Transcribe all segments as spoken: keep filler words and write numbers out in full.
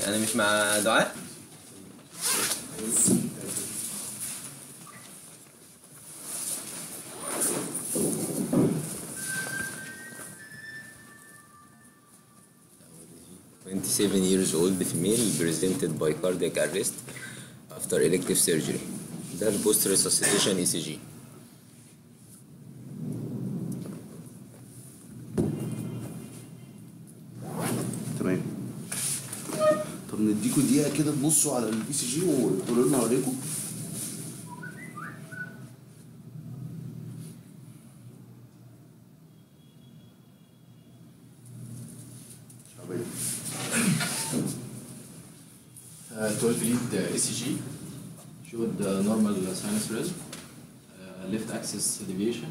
يعني مش مع دعاء؟ twenty-seven years old female presented by cardiac arrest after elective surgery. ده البوست resuscitation E C G. تمام. طب نديكوا دقيقة كده تبصوا على البي سي جي وتقولوا لنا عليكم. Uh, twelve lead uh, E C G showed uh, normal uh, sinus rhythm, uh, left axis deviation,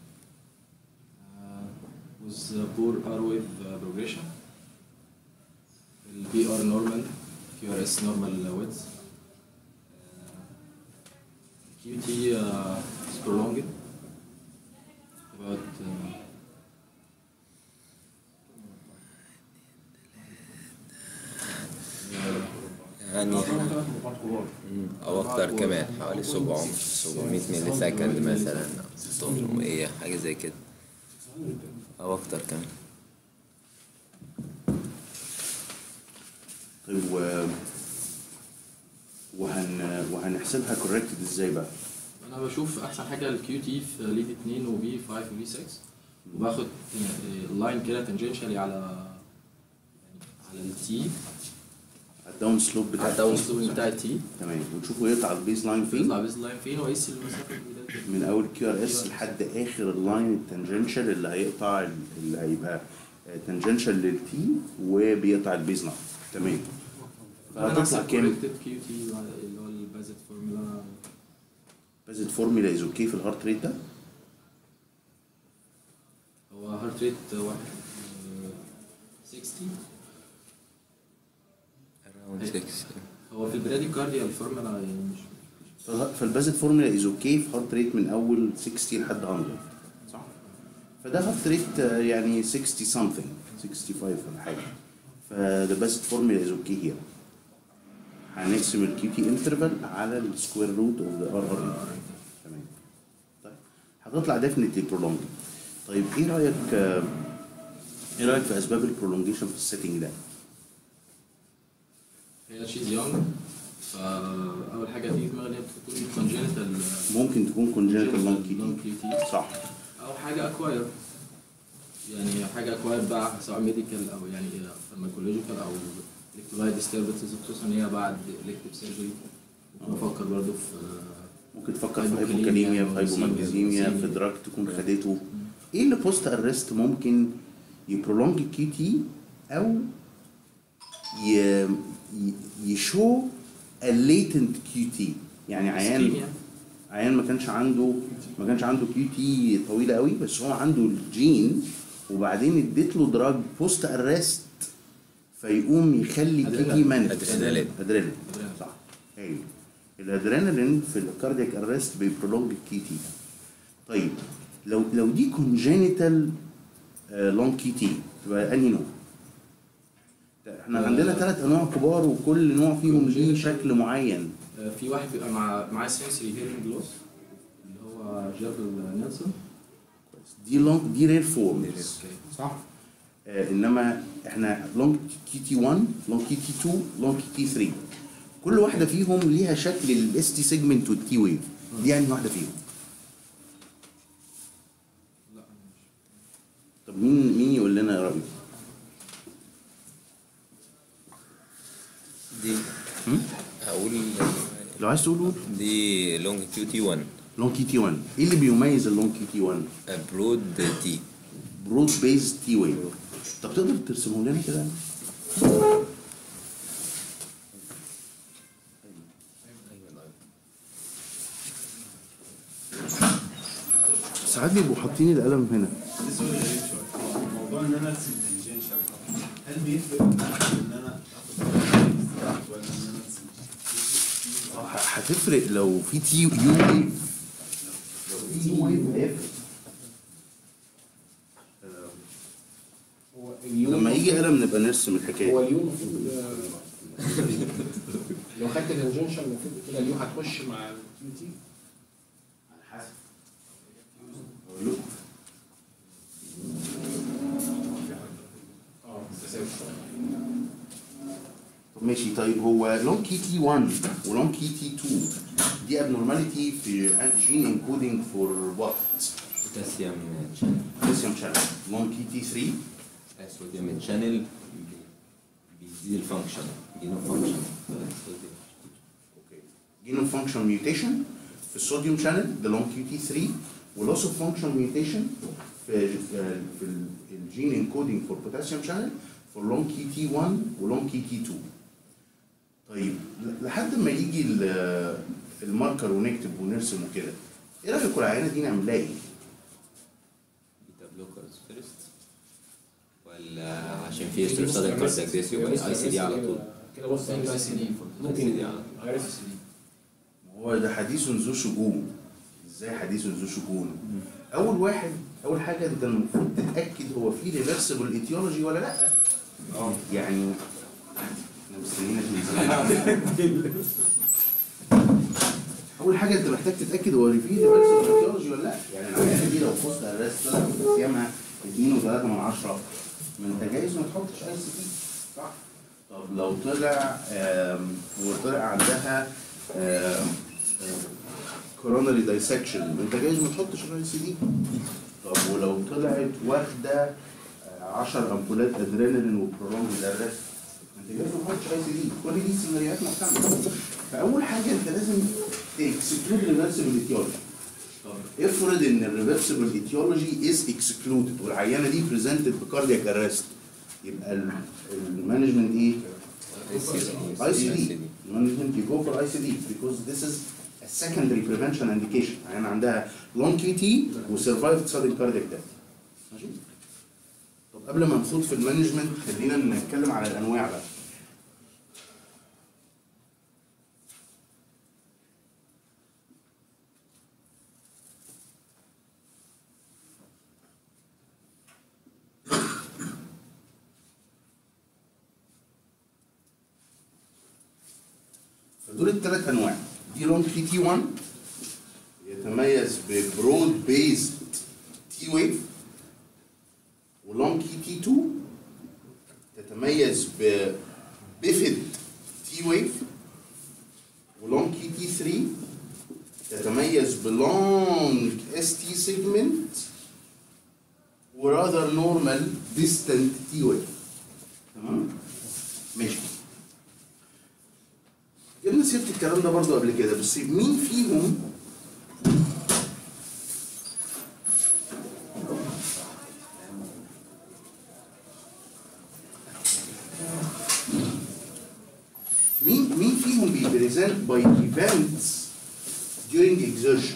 uh, with uh, poor R wave uh, progression, P R normal, Q R S normal uh, width, uh, Q T uh, is prolonged, about uh, يعني او اكتر كمان حوالي سبعمية سبعمية ملي سكند مثلا ثمانمية حاجه زي كده او اكتر كمان. طيب و وهن وهنحسبها كوركتد ازاي بقى؟ انا بشوف احسن حاجه الكيو تي في ليد اتنين وبي خمسة وبي ستة، وباخد اللاين كده تنجنشالي على يعني على التي الداون سلوب بتاع الداون سلوب بتاع التي. تمام. وتشوفوا يقطع البيز لاين فين؟ يطلع البيز لاين فين واقيس المسافه من اول كيو ار اس لحد اخر اللاين التنجنشال اللي هيقطع اللي هيبقى تنجنشال للتي وبيقطع البيز لاين. تمام. فهتطلع كام؟ كيو تي اللي هو البازت فورمولا. بازت فورمولا از اوكي في الهارت ريت ده؟ هو هارت ريت واحد ستين. هو في البرادي كارديا الفورمولا يعني مش فالبازت فورمولا از اوكي في هارت ريت من اول ستين لحد مية، صح؟ فده هارت ريت يعني ستين something خمسة وستين ولا حاجه. فده بازت فورمولا از اوكي هنا. هنقسم الكيو تي انترفال على السكوير روت اوف ذا ار ار. تمام. طيب هتطلع ديفنتلي برولونج. طيب ايه رايك ايه رايك في اسباب البرولونجيشن في السيتنج ده؟ هي شيز يونج، فاول حاجه تيجي في دماغي ان هي بتكون كونجنتال. ممكن تكون كونجنتال لونج كيو تي، صح. او حاجه اكواير، يعني حاجه اكواير بقى سواء ميديكال او يعني فارماكولوجيكال او الكترولايت ديستربنسز، خصوصا ان هي بعد الكتيف سيرجري. ممكن افكر برضه في ممكن تفكر في هايبوكاليميا، في هايبوماجنيزيميا، في دراج تكون خدته. ايه اللي بوست ارست ممكن يبرولونج الكيو تي او ي يشو الليتنت كيو تي؟ يعني عيان عيان ما كانش عنده ما كانش عنده كيو تي طويله قوي، بس هو عنده الجين وبعدين اديت له دراج بوست ارست فيقوم يخلي كيو تي مان ادرينالين ادرينالين صح. ايوه الادرينالين في الكاردياك ارست بيبرولونج الكيو تي. طيب لو لو دي كونجينيتال لونج كيو تي تبقى انهي نوع؟ احنا عندنا ثلاث انواع كبار وكل نوع فيهم ليه شكل معين. في واحد بيبقى مع معاه سنسوري هيرنج لوس اللي هو جابل نيلسون. دي لونج دي رير فورم صح. آه انما احنا لونج كي تي واحد، لونج كي تي اتنين، لونج كي تي تلاتة، كل واحده فيهم ليها شكل الاس تي سيجمنت والتي ويف. دي انهي واحده فيهم؟ لا طب مين مين يقول لنا رايه؟ دي هقول لو عايز تقول قول. دي لونج كيو تي واحد. لونج كي تي واحد ايه اللي بيميز اللونج كي تي واحد؟ برود تي برود بيز تي ويف. طب تقدر ترسمه لنا كده؟ ساعات بيبقوا حاطين القلم هنا. موضوع ان انا ارسم تنجنشال هل بيفرق ان انا اخد ولا ان انا ارسم؟ هتفرق لو في تي يو ويف. لو في تي ويف هيفرق. لما يجي قلم نبقى نرسم الحكايه. هو اليوم المفروض لو خدت الانجنشن المفروض كده اليو هتخش مع الكيو تي على حسب اقول لكم اه تساوي طب ماشي. طيب هو لونج كي تي واحد ولونج كي تي اتنين دي ابنورماليتي في جين انكودنج فور وات؟ بوتاسيوم شانل. بوتاسيوم شانل. لونج كي تي ثلاثة صوديوم شانل بيزيد الفانكشن جينو فانكشن. اوكي. جينو فانكشن ميوتيشن في الصوديوم شانل ده لونج كي تي ثلاثة ولوس اوف فانكشن ميوتيشن في في الجين انكودنج فور بوتاسيوم شانل فور لونج كي تي واحد ولونج كي تي اتنين. طيب لحد ما يجي الماركر ونكتب ونرسم وكده، ايه رايكم العينه دي نعمل لها ايه؟ بيتا بلوكرز فيرست ولا عشان في ستريس سادن كاردياك ديس يبقى اي سي دي على طول؟ كده بص اي سي دي ممكن اي سي دي. هو ده حديث ذو شجون. ازاي حديث ذو شجون؟ اول واحد اول حاجه انت المفروض تتاكد هو في ريفرسبل ايتيولوجي ولا لا. اه يعني احنا مستنيينك من زمان. اول حاجه انت محتاج تتاكد هو في ريفرسبل ايتيولوجي ولا لا. يعني العيانه دي لو بوست ارست طلع بوتاسيومها اتنين وتلاتة من عشرة، ما انت جايز ما تحطش اي سي دي صح؟ طب لو طلع وطلع عندها كوروناري دايسكشن، ما انت جايز ما تحطش الاي سي دي. طب ولو طلعت واخده عشرة امبولات ادرينالين وبرولونج ارست، انت جايز ما تحطش اي سي دي. كل دي سيناريوهات محتمله. فاول حاجه انت لازم تكسكلود ريفرسبل ايتيولوجي. طب افرض ان الريفرسبل ايتيولوجي از اكسكلودد والعيانه دي بريزنتد بكاردياك ارست، يبقى المانجمنت ايه؟ اي سي دي. المانجمنت يجو فور اي سي دي because this is a secondary prevention indication. يعني عندها long كي تي وسرفايفد sudden cardiac death. ماشي؟ طب قبل ما نخوض في المانجمنت خلينا نتكلم على الانواع بقى. دول الثلاث انواع. دي لونج كي تي واحد يتميز ببرود بيزد تي ويف، ولونج كي تي اتنين تتميز ببيفيد تي ويف، ولونج كي تي ثلاثة تتميز بلونج اس تي سيجمنت وراذر نورمال ديستنت تي ويف. تمام؟ ماشي. جبنا سيره الكلام ده برضه قبل كده، بس مين فيهم مين مين فيهم بيبريزنت باي ايفنتس during exertion؟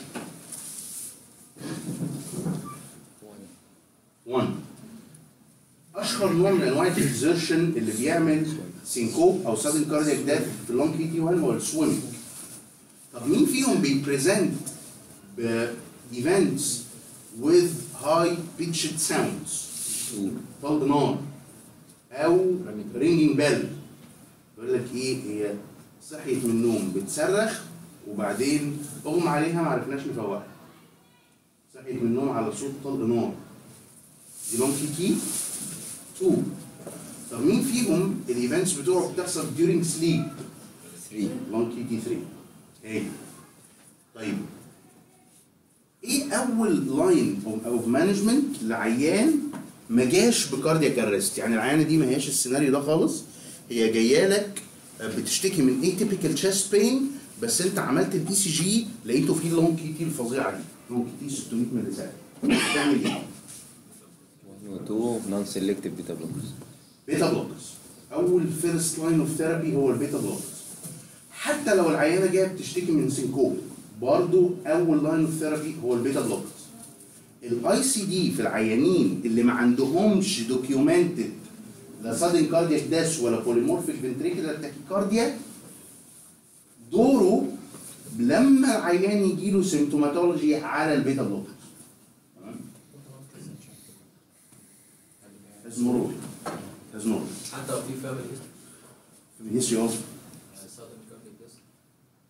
واحد. اشهر نوع من انواع الاكزرشن اللي بيعمل سينكوب او سادن كاردياك ديث في اللونج كي تي واحد هو السويمنج. طب مين فيهم بيبريزنت بايفنتس with high pitched sounds؟ طلق نار او رينجينج بيل. يقول لك ايه، هي صحيت من النوم بتصرخ وبعدين اغمى عليها ما عرفناش نفوقها. صحيت من النوم على صوت طلق نار. دي لونج كي تي اتنين. طب مين فيهم الايفنتس بتوعه بتحصل during sleep؟ ثلاثة. لونج كي تي ثلاثة. ايه؟ طيب ايه اول لاين اوف مانجمنت لعيان ما جاش بكاردياك ارست؟ يعني العيانه دي ما هياش السيناريو ده خالص، هي جايه لك بتشتكي من atypical chest pain، بس انت عملت الاي سي جي لقيته فيه اللونج كي تي الفظيعه دي، لونج كي تي ستمية مللي سكند. تعمل ايه؟ تو نون سيلكتيف بيتا بلوكرز. بيتا بلوكرز. اول فيرست لاين اوف ثيرابي هو البيتا بلوكرز. حتى لو العيانه جايه بتشتكي من سينكوب، برضه اول لاين اوف ثيرابي هو البيتا بلوكرز. الاي سي دي في العيانين اللي ما عندهمش دوكيومنتد لا سادن كاردياك داس ولا بوليمورفيك فنتريكولار تاكيكارديا، دوره لما العيان يجي له سيمتوماتولوجي على البيتا بلوكرز. تمام؟ ازمرول ازمرول حتى لو في فاميلي هيستوري اوف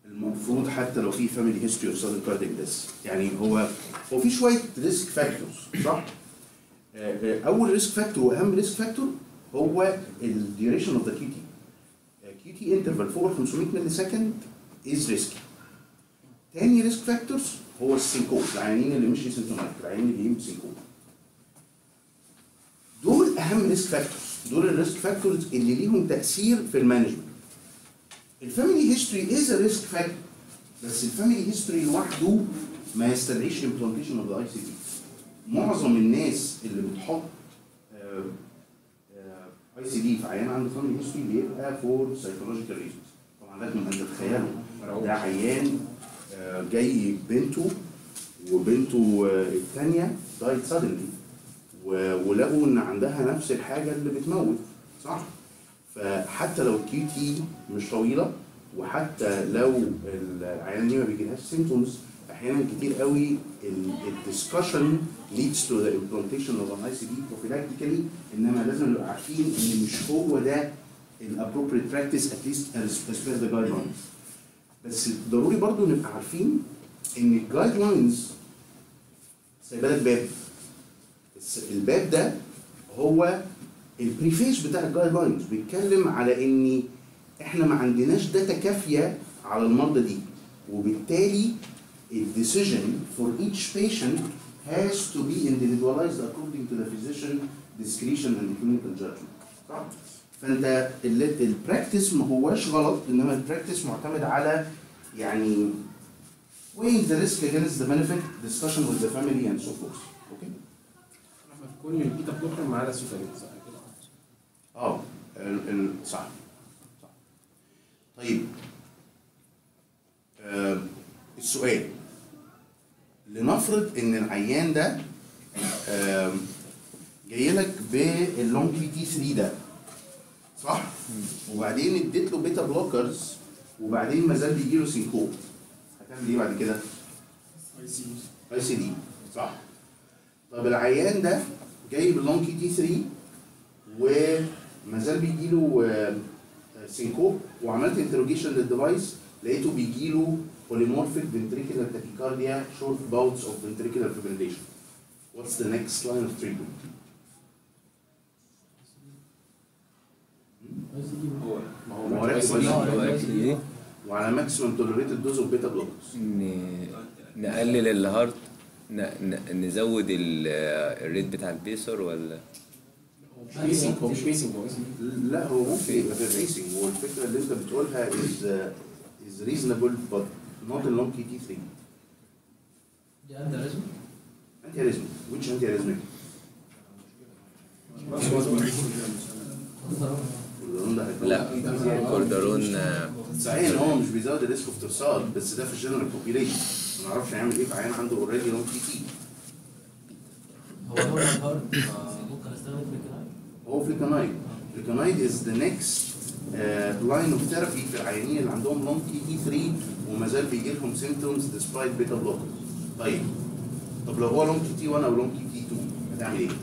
المفروض حتى لو في فاميلي هيستوري اوف سادن كاردياك ديث. يعني هو هو في شويه ريسك فاكتورز صح؟ اول ريسك فاكتور واهم ريسك فاكتور هو الديوريشن اوف ذا كيو تي. كيو تي انترفال فوق خمسمية مللي سكند از ريسكي. تاني ريسك فاكتورز هو السينكوب، العيانين اللي مش سيمتوماتيك، العيانين اللي جايين بسينكوب. دول اهم ريسك فاكتورز، دول الريسك فاكتورز اللي ليهم تاثير في المانجمنت. الفاميلي هيستوري از ا ريسك فاكتور، بس الفاميلي هيستوري لوحده ما يستدعيش امبلانتيشن اوف ذا اي سي دي. معظم الناس اللي بتحط اي سي دي في عيان عنده فاميلي هيستوري بيبقى فور سايكولوجيكال ريزونز. طبعا لازم ان تتخيلوا ده عيان جاي بنته وبنته الثانيه دايت سادنلي ولقوا ان عندها نفس الحاجه اللي بتموت صح؟ فحتى لو الكيو تي مش طويله وحتى لو العيان دي ما بيجيلهاش سيمتومز، احيانا كتير قوي الدسكشن leads to the implantation of an اي سي دي prophylactically، انما لازم نبقى عارفين ان مش هو ده الابروبريت براكتس at least as per the guidelines. بس ضروري برضو نبقى عارفين ان الجايد لاينز سايبه لك باب. الباب ده هو البريفيس بتاع الجايد لاينز، بيتكلم على ان احنا ما عندناش داتا كافيه على المرضى دي، وبالتالي الديسيجن for each patient has to be individualized according to the physician discretion and clinical judgment. صح؟ فانت البراكتس ما هواش غلط، انما البراكتس معتمد على يعني weighing the risk against the benefit, discussion with the family and so forth. اوكي؟ احنا في كل البيتا بلوكر ما عدا السوفالين صح كده؟ اه ال صح صح. طيب آه السؤال، لنفرض ان العيان ده آه جاي لك باللونج بي تي ثلاثة ده صح؟ وبعدين اديت له بيتا بلوكرز وبعدين ما زال بيجي له سينكوب، هتعمل ايه بعد كده؟ اي سي دي صح؟ طب العيان ده جاي باللونج بي تي ثلاثة وما زال بيجي له سينكوب وعملت انتروجيشن للديفايس لقيته بيجي له polymorphic ventricular tachycardia, short bouts of ventricular fibrillation. What's the next line of treatment? هو ما هو راكب وعلى ماكسيمم توليريتد دوز اوف بيتا بلوكرز. نقلل الهارت، نزود الريت بتاع البيسر ولا؟ مش بيسنج، هو مش بيسنج هو لا هو ممكن يبقى في الريسنج، هو الفكره اللي انت بتقولها is is reasonable but not in long كي تي ثلاثة. دي انت لازم انتي اريزميك. which انتي اريزميك؟ لا كوردارون صحيح ان هو مش بيزود الريسك اوف ترسال، بس ده في الجنرال بوبيليشن ما نعرفش هيعمل ايه في عيان عنده اوريدي لونج كي تي. هو هو الهارد ممكن استخدم فليكنايد. هو فليكنايد. فليكنايد از ذا نيكست لاين اوف ثيرابي في العيانين اللي عندهم لونج كي تي ثلاثة وما زال بيجي لهم سيمبتومز ديسبايت بيتا بلوكرز. طيب طب لو هو لونج كي تي واحد او لونج كي تي اتنين هتعمل ايه؟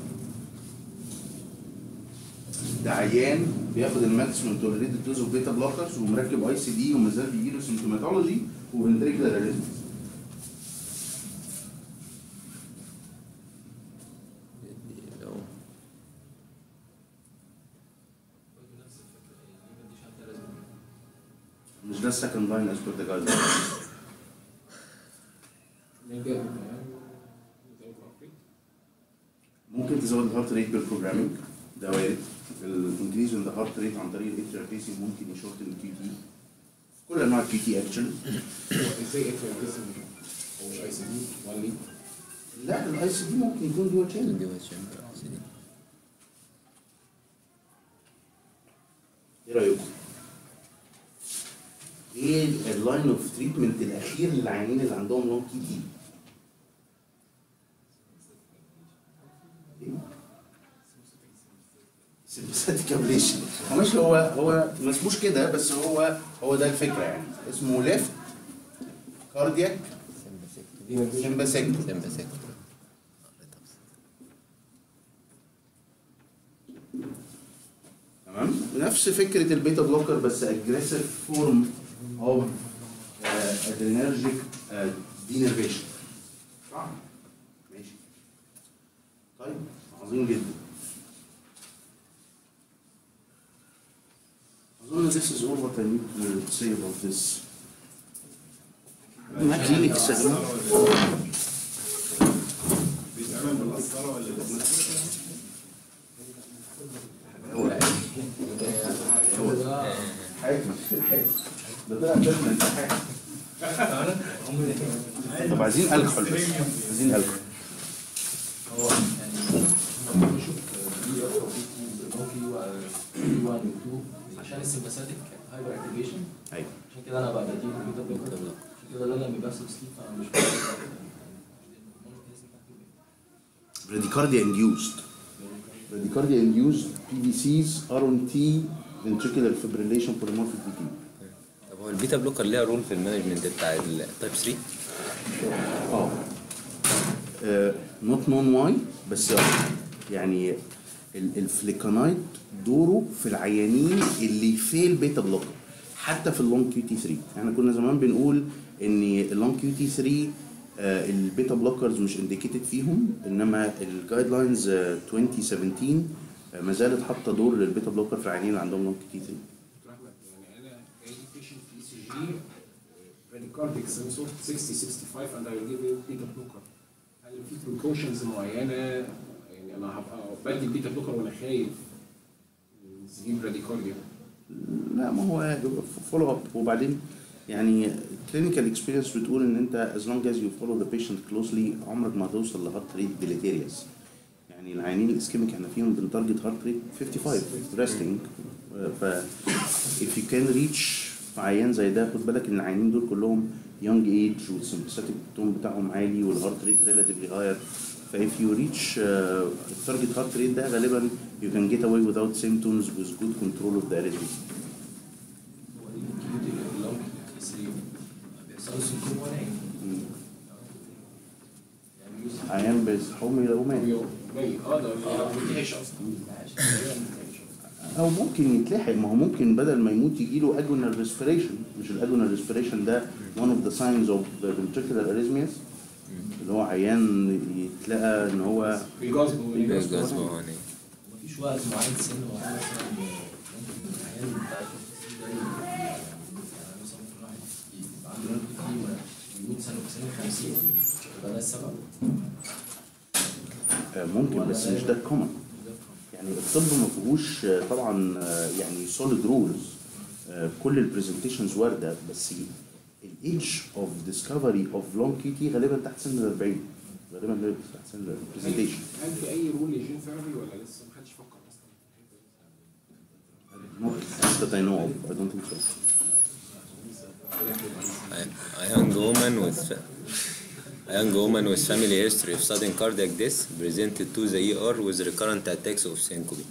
ده عيان بياخد الماكسيمم توليريتد دوز اوف بيتا بلوكرز ومركب اي سي دي وما زال بيجي له سيمتوماتولوجي وفنتريكولار اريثميا. مش ده السكند لاين از بير ذا جايد لاين. ممكن تزود الهارت ريت بالبروجرامينج، ده وارد. الانكريز ان ذا هارت ريت عن طريق الاتريال بيسنج ممكن يشورتن الكي تي، كل انواع الكي تي اكشن. ازاي اتريال بيسنج هو مش اي سي دي ولا ليه؟ لا الاي سي دي ممكن يكون دول تشامبر. ايه رايكم؟ ايه اللاين اوف تريتمنت الاخير للعيانين اللي عندهم لونج كي تي؟ سيمباثيك ابليشن. هو مش هو هو ما اسموش كده، بس هو هو ده الفكره يعني، اسمه ليفت كاردياك سيمباثيك. تمام؟ نفس فكره البيتا بلوكر بس اجريسيف فورم اوف ادرينرجيك دينرفيشن. صح؟ ماشي. طيب عظيم جدا. أظن this is all what I need to say about this. ما في اكسل. بيتعمل بالقسطره ولا بالمسكه؟ هو ده حاجه ده طلع فيلم انت حاجه. طب عايزين الكحول بس، عايزين الكحول. هو يعني لما بشوف بي اف او بي واحد و اتنين عشان السمباثيك هايبر اكتيفيشن. ايوه عشان كده انا بقى بديه بيتا بلوكر. عشان كده ده لما بيحصل سليب فانا مش بقدر. bradycardia induced. bradycardia induced بي في سيز ار اون تي ventricular fibrillation polymorphic V T. طب هو البيتا بلوكر ليها رول في المانجمنت بتاع التايب ثلاثة؟ اه نوت نون واي بس يعني الفليكانايد دوره في العيانين اللي فيل بيتا بلوكر حتى في اللونج كيو تي ثلاثة. احنا كنا زمان بنقول ان اللونج كيو تي ثلاثة آه البيتا بلوكرز مش انديكيتد فيهم، انما الجايد لاينز آه ألفين وسبعتاشر آه ما زالت حاطه دور للبيتا بلوكر في العيانين اللي عندهم لونج كيو تي ثلاثة. يعني انا جاي لي بيشنت في اي سي جي براديكارديك سنسور ستين خمسة وستين and I will give you beta blocker. هل في بريكوشنز معينه يعني انا هبقى بدي البيتا بلوكر وانا خايف من سجين براديكارديا؟ لا ما هو فولو اب. وبعدين يعني كلينيكال اكسبيرينس بتقول ان انت as long as you follow the patient closely عمرك ما هتوصل لهارت ريت ديليتيريوس. يعني العيانين الاسكيميك احنا فيهم بنتارجت هارت ريت خمسة وخمسين ريستنج. ف if you can reach في عيان زي ده خد بالك ان العيانين دول كلهم young age والسمباثيك تون بتاعهم عالي والهارت ريت relatively higher. ف if you reach التارجت هارت ريت ده غالبا you can get away without symptoms with good control of the arrhythmia. عيان بيصحوهم يلاقوه مات. اه ده ما بينتهيش اصلا. او ممكن يتلحق. ما هو ممكن بدل ما يموت يجي له اجونال ريسبيريشن. مش الاجونال ريسبيريشن ده one of the signs of ventricular arrhythmias اللي هو عيان يتلقى ان هو بيجازبوا بيجازبوا يعني. مفيش وقت معين سن معين مثلا ممكن العيان بتاع التخصص ده يعني مثلا ممكن واحد يبقى عنده رانك كتير ويموت سنه في سن خمسين يبقى ده السبب؟ ممكن بس مش ده كومن. يعني الطب ما فيهوش طبعا يعني سوليد رولز. كل البرزنتيشنز وارده بس الايدج اوف ديسكفري اوف لونج كي تي غالبا تحت سن ال أربعين. غالبا تحت سن البرزنتيشن. هل في اي رول للجين ثيرابي ولا لسه ما حدش فكر اصلا؟ Not that I know of. I don't think so. A young woman with a young woman with family history of sudden cardiac death presented to the E R with recurrent attacks of syncope.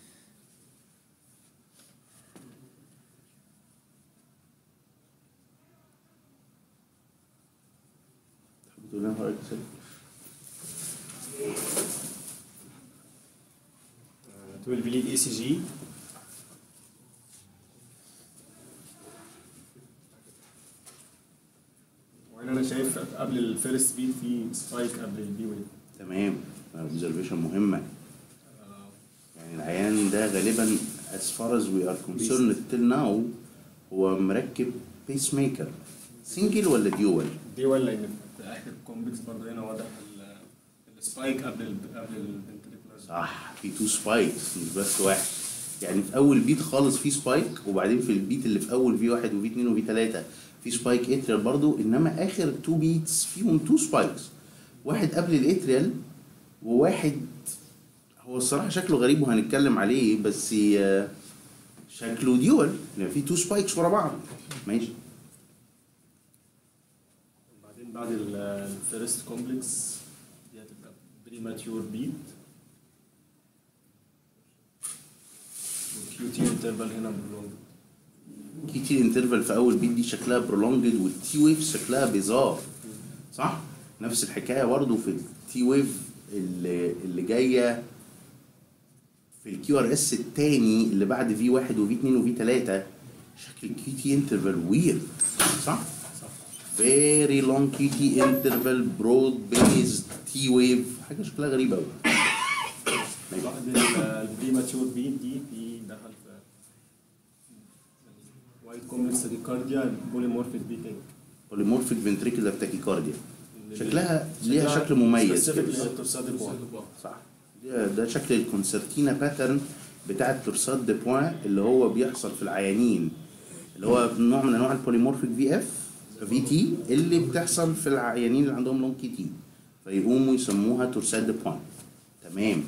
twelve lead E C G. وانا انا شايف قبل الفيرست بيت في سبايك قبل البي ويف. تمام. اوبزرفيشن مهمه. يعني العيان ده غالبا as far as we are concerned till now هو مركب بيس ميكر سنجل ولا ديوال؟ ديوال لان في اخر كومبلكس برضه هنا واضح السبايك قبل ال قبل الفنتريكولار. صح في تو سبايكس مش بس واحد. يعني في اول بيت خالص في سبايك وبعدين في البيت اللي في اول في واحد وفي اثنين وفي ثلاثه في سبايك اتريال برضو. انما اخر تو بيتس فيهم تو سبايكس. واحد قبل الاتريال وواحد هو الصراحه شكله غريب وهنتكلم عليه بس شكله ديول يعني في تو سبايكس ورا بعض. ماشي. بعدين بعد الفيرست كومبلكس دي هتبقى بريماتيور بيت والكيو تي انترفال هنا برولونج. كي تي انترفال في اول بيت دي شكلها برولونجد والتي ويف شكلها بيزار. صح؟ نفس الحكايه برضه في التي ويف اللي اللي جايه في الكيو ار اس الثاني اللي بعد في واحد وفي اثنين وفي ثلاثه شكل الكي تي انترفال ويرد. صح؟ صح. very long كي تي interval broad based T wave، حاجه شكلها غريب قوي. بعد البري ماتيور بيت دي في دخل في وايد كومبلكس تاكيكارديا بوليمورفيك بيتنج. بوليمورفيك فنتريكولار تاكيكارديا شكلها ليها شكل مميز كده. صح، ده, ده شكل الكونسرتينا باترن بتاع التورسات دي بوين اللي هو بيحصل في العيانين، اللي هو نوع من انواع البوليمورفيك في اف في تي اللي بتحصل في العيانين اللي عندهم لونج كي تي، فيقوموا يسموها تورسات دي بوين. تمام.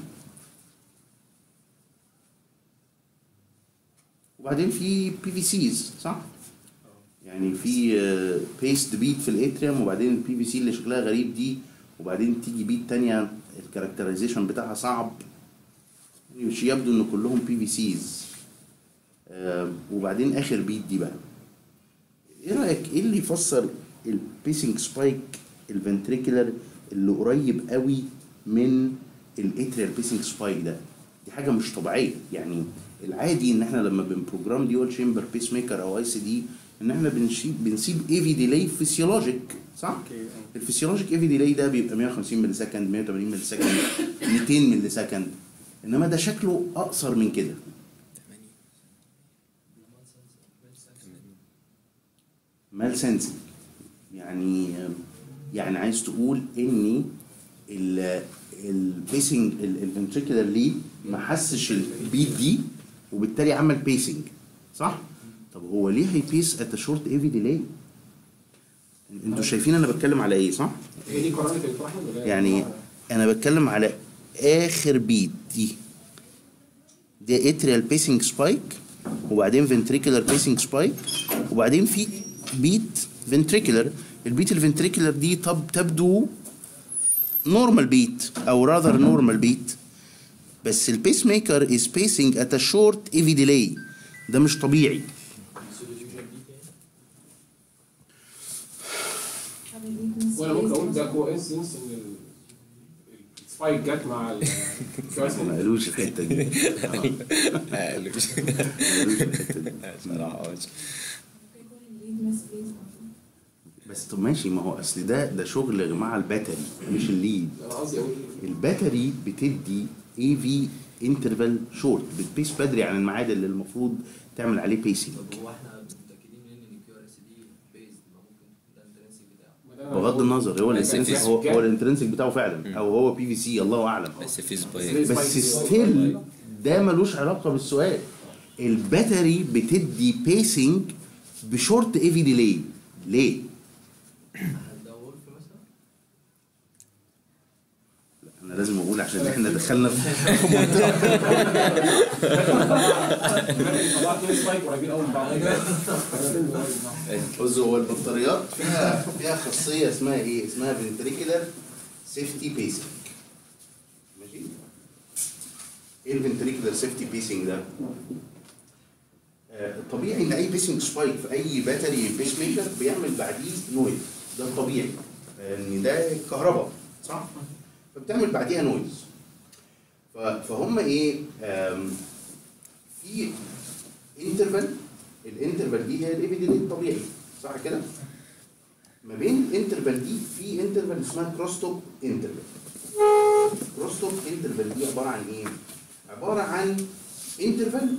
وبعدين في بي في سيز صح؟ يعني في بيست بيت في الاتريوم، وبعدين البي في سي اللي شكلها غريب دي، وبعدين تيجي بيت تانية الكاركترايزيشن بتاعها صعب، مش يبدو ان كلهم بي في سيز. وبعدين اخر بيت دي بقى، ايه رايك ايه اللي يفسر البيسنج سبايك الفنتريكولار اللي قريب قوي من الاتريال بيسنج سبايك ده؟ دي حاجه مش طبيعيه. يعني العادي ان احنا لما بنبروجرام ديول تشامبر بيس ميكر او اي سي دي ان احنا بنسيب بنسيب اي في ديلي فيسيولوجيك صح؟ الفيسيولوجيك اي في ديلي ده بيبقى مية وخمسين ملي سكند، مية وتمانين ملي سكند، ميتين ملي سكند، انما ده شكله اقصر من كده. مال سنسنج يعني يعني عايز تقول ان البيسنج الفنتريكولار ليد ما حسش البيت دي وبالتالي عمل بيسنج صح؟ طب هو ليه هيبيس ات شورت اي في ديلي؟ انتوا شايفين انا بتكلم على ايه صح؟ هي دي قرارة الفرحة ولا يعني انا بتكلم على اخر بيت دي، دي اتريال بيسنج سبايك، وبعدين فنتريكولار بيسنج سبايك، وبعدين في بيت فنتريكولار. البيت الفنتريكولار دي طب تبدو نورمال بيت او راذر نورمال بيت، بس البيس ميكر از بيسنج ات ا شورت اي في ديلي. ده مش طبيعي. وانا ممكن اقول ده كوانسيدنس ان السبايك جت مع ال ما قالوش الحته دي. ما قالوش صراحه. بس طب ماشي، ما هو اصل ده ده شغل مع الباتري مش الليد. انا قصدي اقول الباتري بتدي اي في انترفال شورت، بتبيس بدري عن الميعاد اللي المفروض تعمل عليه بيسنج. طب هو احنا متاكدين منين ان الكيو ار اس دي بيزد؟ ما ممكن ده الانترنسيك بتاعه. بغض النظر هو الانترنسيك هو, هو الانترنسيك بتاعه فعلا او هو بي في سي الله اعلم، بس في سبايك بس ستيل ده ملوش علاقه بالسؤال. الباتري بتدي بيسنج بشورت اي في ديلي ليه؟ انا لازم اقول عشان احنا دخلنا في منطقه. بص هو البطاريات فيها فيها خاصيه اسمها ايه؟ اسمها فنتريكولار سيفتي بيسنج. ماشي؟ ايه الفنتريكولار سيفتي بيسنج ده؟ الطبيعي ان اي بيسنج سبايك في اي باتري بيس ميكر بيعمل بعديه نويز، ده الطبيعي ان ده كهرباء صح؟ فبتعمل بعديها نويز. فهم ايه؟ في انترفال، الانترفال دي هي الاي في ديلي الطبيعي صح كده؟ ما بين الانترفال دي في انترفال اسمها كروس توك انترفال. كروس توك انترفال دي عباره عن ايه؟ عباره عن انترفال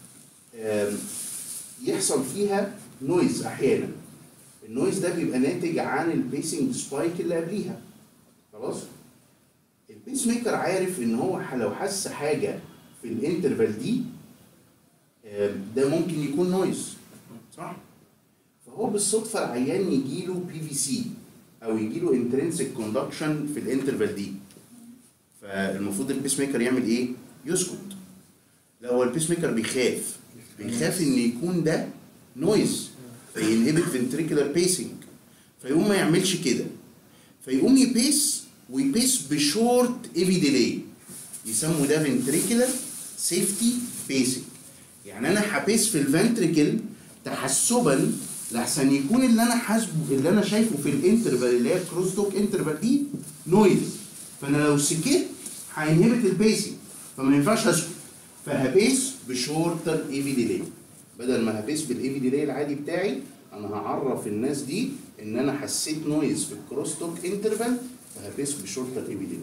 يحصل فيها نويز احيانا. النويز ده بيبقى ناتج عن البيسنج سبايك اللي قبليها. خلاص؟ البيس ميكر عارف ان هو لو حس حاجه في الانترفال دي ده ممكن يكون نويز صح؟ فهو بالصدفه العيان يجي له بي في سي او يجي له انترنسيك كوندكشن في الانترفال دي. فالمفروض البيس ميكر يعمل ايه؟ يسكت. لا هو البيس ميكر بيخاف بيخاف ان يكون ده نويز فينهبت فنتريكولار بيسنج، فيقوم ما يعملش كده، فيقوم يبيس ويبيس بشورت اي في ديلي، يسموا ده فنتريكولار سيفتي بيسنج. يعني انا هبيس في الفنتريكل تحسبا لحسن يكون اللي انا حاسبه اللي انا شايفه في الانترفال اللي هي كروس توك انترفال دي نويز، فانا لو سكت هينهبت البيسنج فما ينفعش اسكت، فهبيس بشورتر اي في ديلي. بدل ما هبيس بالاي في ديلي العادي بتاعي انا هعرف الناس دي ان انا حسيت نويز في الكروس توك انترفال فهبيس بشورتر اي بي دي.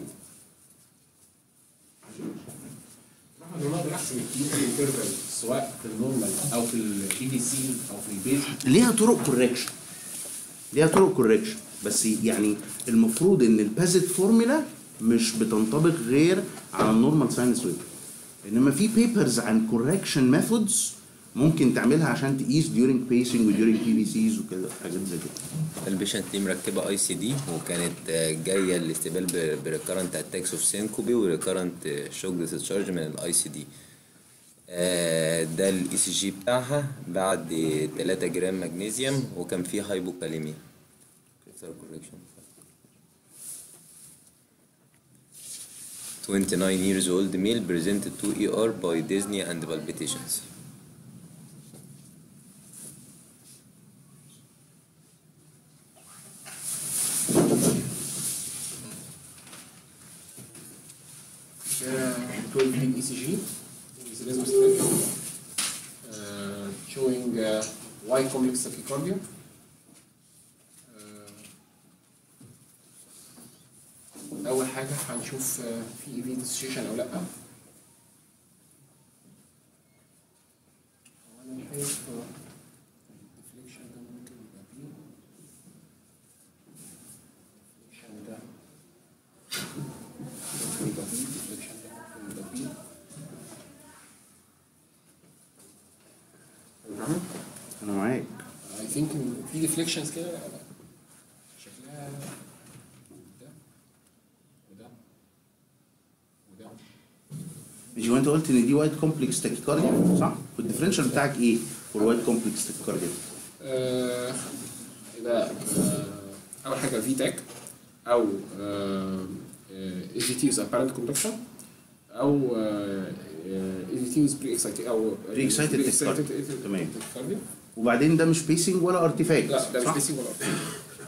انا نقدر احسب الكيو انترفال سواء في النورمال او في الاي دي سي او في البيت. ليها طرق كوركشن ليها طرق كوركشن بس يعني المفروض ان البازيت فورمولا مش بتنطبق غير على النورمال ساينس ويف، انما في بيبرز عن كوركشن ميثودز ممكن تعملها عشان تقيس during pacing و during بي بي سيز وكده حاجات زي كده. البيشنت دي مركبه اي سي دي وكانت جايه الاستقبال بريكارنت اتاكس اوف سينكوبي وريكارنت شوك ديسشارج من الاي سي دي. ده الاي سي جي بتاعها بعد ثلاثة جرام مغنيسيوم وكان فيه هايبوكاليميا. twenty-nine years old male presented to E R by dyspnea and palpitations. twelve lead E C G with rhythm strength, uh, showing uh, Y complex tachycardia. أول حاجة هنشوف في اي في ديسوشيشن أو لأ. هو أنا شايف الديفليكشن ده ممكن يبقى بي. الديفليكشن ده ممكن يبقى بي. الديفليكشن ده ممكن يبقى بي. تمام؟ انا معاك. I think في ديفليكشنز كده شكلها مش هو انت قلت ان دي وايت كومبلكس تاكيكارديا صح؟ والديفرنشال بتاعك ايه فور وايت كومبلكس تاكيكارديا؟ آه يبقى آه اول حاجه في تاك او اي جي تي از ابارنت كوندكشن او اي جي تي از بري اكسايتد او بري اكسايتد تاكيكارديا. تمام. تاكيكارديا. وبعدين ده مش بيسنج ولا ارتيفاكت. لا ده مش بيسنج ولا ارتيفاكت.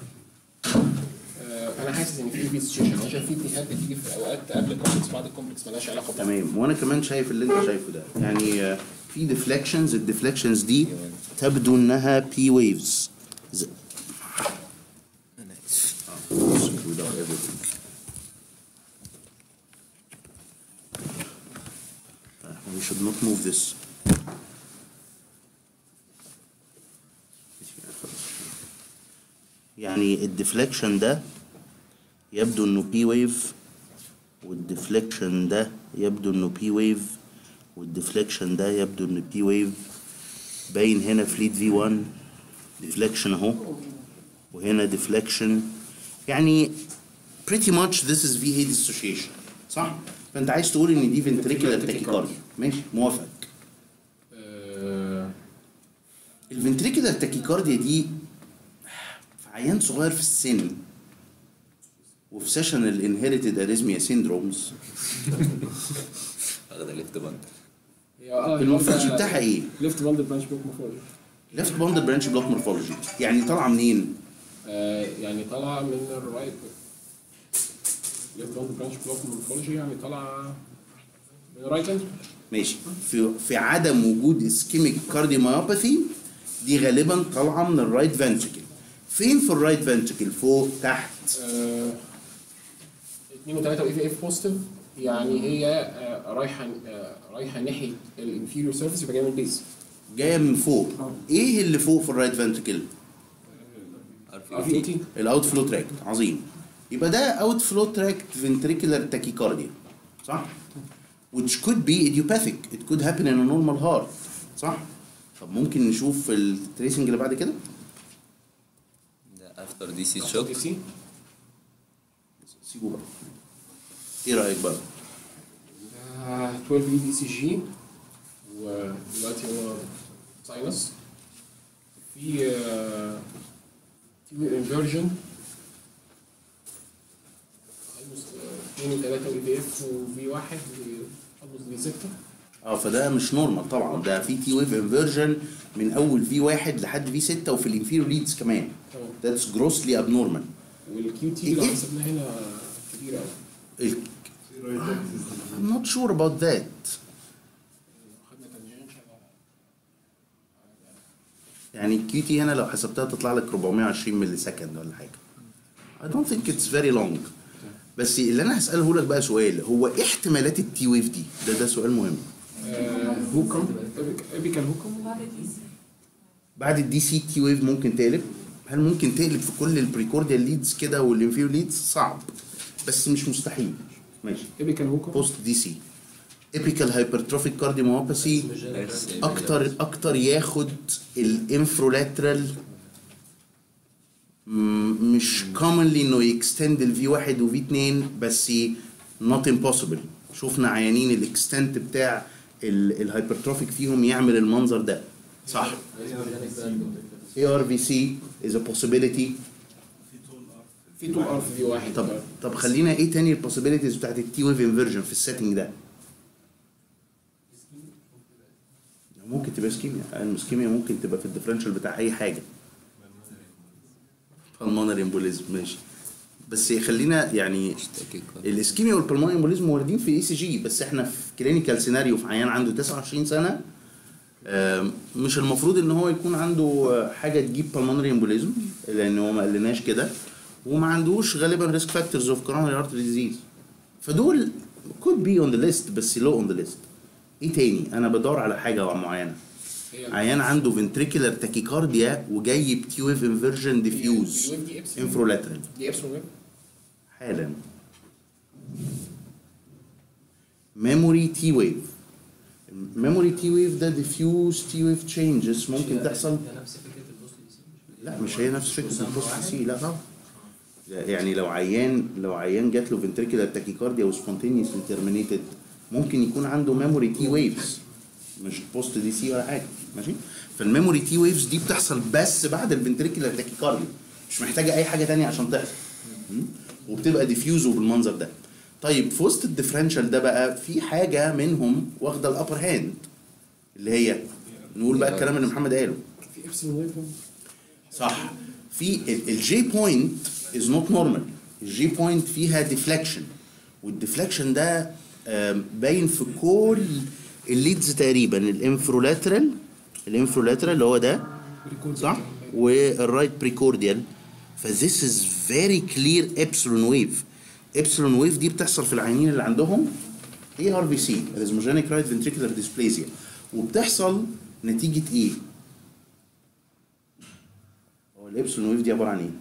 انا حاسس ان في في سيتويشن عشان في اتهاد بتيجي في اوقات قبل الكومبلكس بعد الكومبلكس مالهاش علاقه ببعض. تمام. وانا كمان شايف اللي انت شايفه ده يعني في ديفليكشنز الديفليكشنز دي تبدو انها بي ويفز. انا اسف. We should not move this. يعني الديفليكشن ده يبدو انه بي ويف والديفليكشن ده يبدو انه بي ويف والديفليكشن ده يبدو انه بي ويف. باين هنا فليت في واحد ديفليكشن اهو وهنا ديفليكشن يعني pretty much this is في اي dissociation صح؟ فانت عايز تقول ان دي ventricular tachycardia. ماشي موافق. الفنتريكولار تاكيكارديا دي في عيان صغير في السن وفي سيشن الانهيرتد اريزميا سيندرومز اخد الليفت باند. المورفولوجي بتاعها ايه؟ ليفت باند برانش بلوك مورفولوجي. ليفت باند برانش بلوك مورفولوجي يعني طالعه منين؟ آه يعني طالعه من الرايت. ليفت باند برانش بلوك مورفولوجي يعني طالعه من الرايت اند. ماشي. في في عدم وجود اسكيميك كارديوميوباثي دي غالبا طالعه من الرايت فنتريكل. فين في الرايت فنتريكل؟ فوق تحت؟ آه اتنين وتلاتة واي في اف بوزيتيف يعني هي آه رايحه آه رايحه ناحيه الانفيريور سيرفيس يبقى جايه من البيز. جايه من فوق. ايه اللي فوق في الرايت فنتريكل؟ الاوت فلو تراكت. عظيم. يبقى ده اوت فلو تراكت فنتريكولار تاكيكارديا صح؟ which could be idiopathic. It could happen in a normal heart صح؟ طب ممكن نشوف التريسنج اللي بعد كده؟ ده افتر دي سي شوك. سيبه بقى. ايه رايك بقى؟ اتناشر دي سي جي ودلوقتي هو ساينس في تي انفيرجن اتنين وتلاتة واي في اف وفي واحد وفي ستة. اه فده مش نورمال طبعا. ده في تي ويف انفيرجن من اول في واحد لحد في ستة وفي الانفيريور ليدز كمان. That's grossly abnormal. والكيو تي اللي حسبناه هنا كبير قوي. I'm not sure about that. يعني الكيو تي هنا لو حسبتها تطلع لك أربعمية وعشرين ملي سكند ولا حاجه. I don't think it's very long. بس اللي انا هساله لك بقى سؤال، هو ايه احتمالات التي ويف دي؟ ده ده سؤال مهم. هوكم ايبيكال هوكم بعد الدي سي تي ويف ممكن تقلب. هل ممكن تقلب في كل البريكورديال ليدز كده والانفيو ليدز؟ صعب بس مش مستحيل. ماشي. ايبيكال هوكم بوست دي سي. ايبيكال هايبرتروفيك كارديوميوباثي اكتر اكتر ياخد الانفرولاترال، مش commonly انه يكستند الفي واحد وفي اتنين بس not impossible. شفنا عيانين الاكستنت بتاع الهايبرتروفيك فيهم يعمل المنظر ده صح. اي ار في سي is a possibility. في تو ار في واحد. طب طب خلينا ايه تاني البوسيبيليتيز بتاعت التي ويف انفيرجن في السيتنج ده؟ ممكن تبقى اسكيميا. الاسكيميا ممكن تبقى في الديفرنشال بتاع اي حاجه. بالمونري امبوليزم ماشي. بس خلينا يعني الاسكيميا والبلمونري امبوليزم واردين في اي سي جي، بس احنا في كلينيكال سيناريو في عيان عنده تسعة وعشرين سنه مش المفروض ان هو يكون عنده حاجه تجيب بالمونري امبوليزم لان هو ما قالناش كده، وما عندوش غالبا ريسك فاكتورز اوف كوروناري ارتري ديزيز. فدول could be on the list بس low on the list. ايه تاني؟ انا بدور على حاجه معينه. عيان عنده فنتريكولار تاكيكارديا وجاي بتي ويف انفيرجن ديفيوز انفرولاترال. دي ابسلون ويف حالا. ميموري تي ويف. ميموري تي ويف ده ديفيوز تي ويف تشينجز ممكن تحصل. لا مش هي نفس فكره البوست دي سي، لا طبعا. يعني لو عيان لو عيان جات له فنتريكولار تاكيكارديا وسبونتينيوسلي تيرمينيتد ممكن يكون عنده ميموري تي ويفز مش بوست دي سي ولا حاجه. ماشي. فالميموري تي ويفز دي بتحصل بس بعد الفنتريكولار تاكيكارديا، مش محتاجه اي حاجه ثانيه عشان تحصل، وبتبقى ديفيوزو بالمنظر ده. طيب في وسط الديفرنشال ده بقى في حاجه منهم واخده الابر هاند اللي هي نقول بقى الكلام اللي محمد قاله. في ابسلون ويف صح. في الجي بوينت از نوت نورمال. الجي بوينت فيها ديفليكشن، والديفليكشن ده باين في كل الليدز تقريبا. الانفرولاترال الانفرولاترال اللي هو ده صح، والرايت بريكورديال. فذيس از فيري كلير ابسلون ويف. ابسلون ويف دي بتحصل في العيانين اللي عندهم اي ار في سي ريزموجينيك رايت فنتريكولار ديسبليزيا. وبتحصل نتيجه ايه؟ هو الابسلون ويف دي عباره عن ايه؟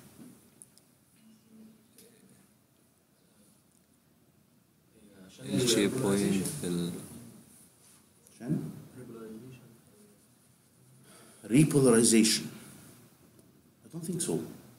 الشيب بوينت عشان repolarization. I don't think so.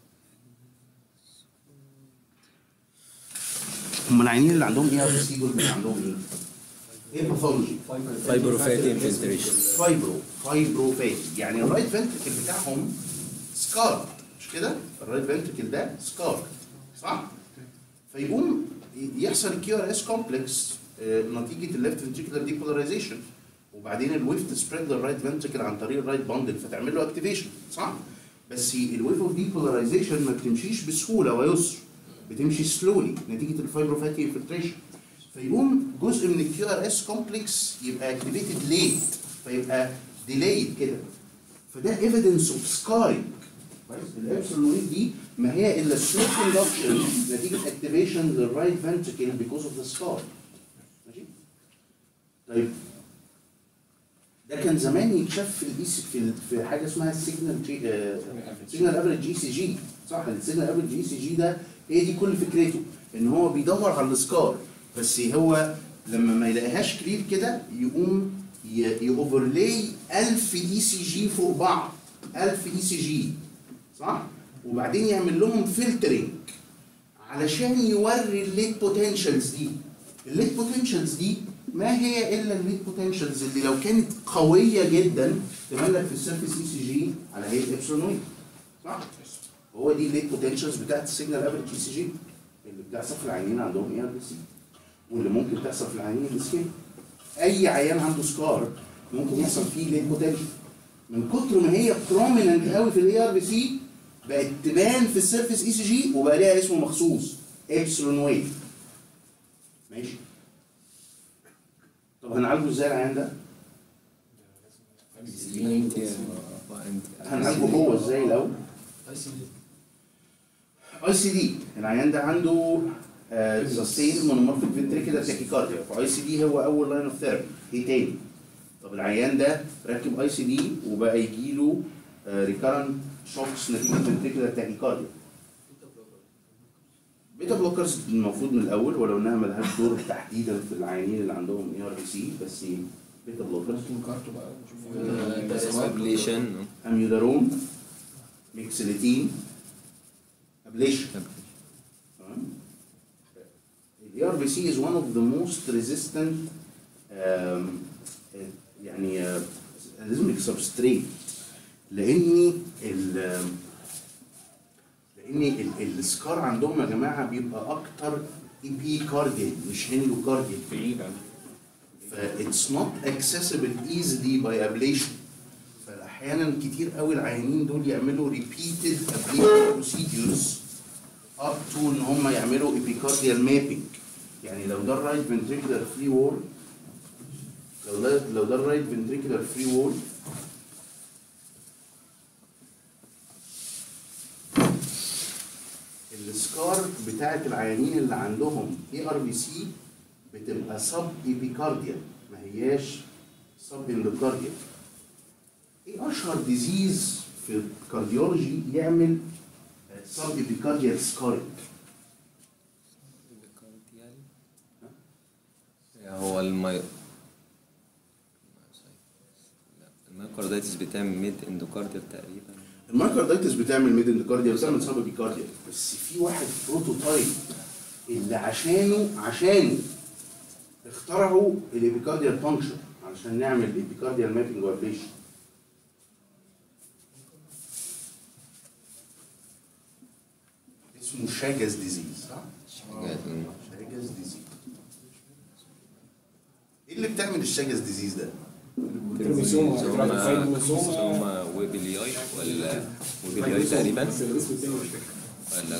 هم العيانين اللي عندهم اي ار في سي دول بيبقى عندهم ايه؟ ايه الباثولوجي؟ فايبروفاتي انفلتريشن. فايبرو فايبروفاتي يعني الرايت فنتركل بتاعهم سكارد مش كده؟ الرايت فنتركل ده سكارد صح؟ فيقوم يحصل الكيو ار اس كومبلكس نتيجه الليفت فنتريكولار ديبولاريزيشن، وبعدين الويف تسبريد للرايت فنتركل عن طريق الرايت باندل فتعمل له اكتيفيشن صح؟ بس الويف اوف ديبولاريزيشن ما بتمشيش بسهوله ويسر، بتمشي سلولي نتيجه الفايبروفاتي انفلتريشن. فيقوم جزء من الكيو ار اس كومبلكس يبقى اكتيفيتد ليت فيبقى ديلايد كده. فده ايفيدنس اوف سكارينج. الابسلون ويف دي ما هي الا سلو كوندكشن نتيجه اكتيفيشن للرايت فنتركل بيكوز اوف ذا سكار. ماشي؟ طيب ده كان زمان يتشاف في الايس في في حاجه اسمها السيجنال جي سيجنال افريج جي سي جي صح؟ السيجنال افريج جي سي جي ده هي دي كل فكرته ان هو بيدور على السكار، بس هو لما ما يلاقيهاش كلير كده يقوم يوفرلاي ألف اي سي جي فوق بعض، ألف اي سي جي صح؟ وبعدين يعمل لهم فلترنج علشان يوري الليت بوتنشالز دي. الليت بوتنشالز دي ما هي الا الليت بوتنشالز اللي لو كانت قويه جدا تبان لك في السيرفيس اي سي جي على هيئه ابسلون ويف صح؟ هو دي الليت بوتنشالز بتاعت السيجنال افريج اي سي جي اللي بتحصل في العيانين عندهم اي ار بي سي، واللي ممكن تحصل في العيانين الاسكيم. اي عيان عنده سكار ممكن يحصل فيه ليت بوتنشال من كتر ما هي بروميننت قوي في الاي ار بي سي بقت تبان في السيرفيس اي سي جي وبقى ليها اسمه مخصوص ابسلون ويف. ماشي. طب هنعالجه ازاي العيان ده؟ هنعالجه هو ازاي الاول؟ اي سي دي اي سي دي العيان ده عنده سستين مونومورفيك فنتريكولار تاكيكارديا، فاي سي دي هو اول لاين اوف ثيرابي. ايه تاني؟ طب العيان ده ركب اي سي دي وبقى يجي له ريكارنت شوكس نتيجه فنتريكولار تاكيكارديا. بيتا بلوكرز المفروض من الاول، ولو انها ملهاش دور تحديدا في العيانين اللي عندهم اي ار بي سي، بس بيتا بلوكرز كارتو بقى نشوف ابليشن اميودارون، ميكسليتين، ابليشن. The A R B C is one of the most resistant um, يعني arrhythmic substrate، لأني ال لأني ال- السكار عندهم يا جماعة بيبقى أكتر إيبيكارديال مش هندوكارديال. بعيد عن ف it's not accessible easily by ablation. فأحيانا كتير قوي العيانين دول يعملوا repeated ablation procedures up to إن هم يعملوا epicardial mapping. يعني لو ده الرايت فنتريكولار فري وول، لو ده لو ده الرايت فنتريكولار فري وول، السكار بتاعت العيانين اللي عندهم اي ار بي سي بتبقى سب ايبيكارديال، ما هياش سب اندوكارديال. ايه اشهر ديزيز في الكارديولوجي يعمل سب ايبيكارديال سكارينج؟ هو المي المايوكاردايتس بتعمل ميد اندوكارديال تقريبا. المايوكاردايتس بتعمل ميد اندوكارديال وبتعمل سب ايبيكارديال، بس في واحد بروتوتايب اللي عشانه عشانه اخترعوا الابيكارديال فانكشن علشان نعمل الابيكارديال مابينج وابليشن. اسمه شاجز ديزيز، صح؟ شاجز ديزيز. ايه اللي بتعمل الشاجز ديزيز ده؟ كروموسوم سوما ويبلياي ولا ويبلياي تقريبا ولا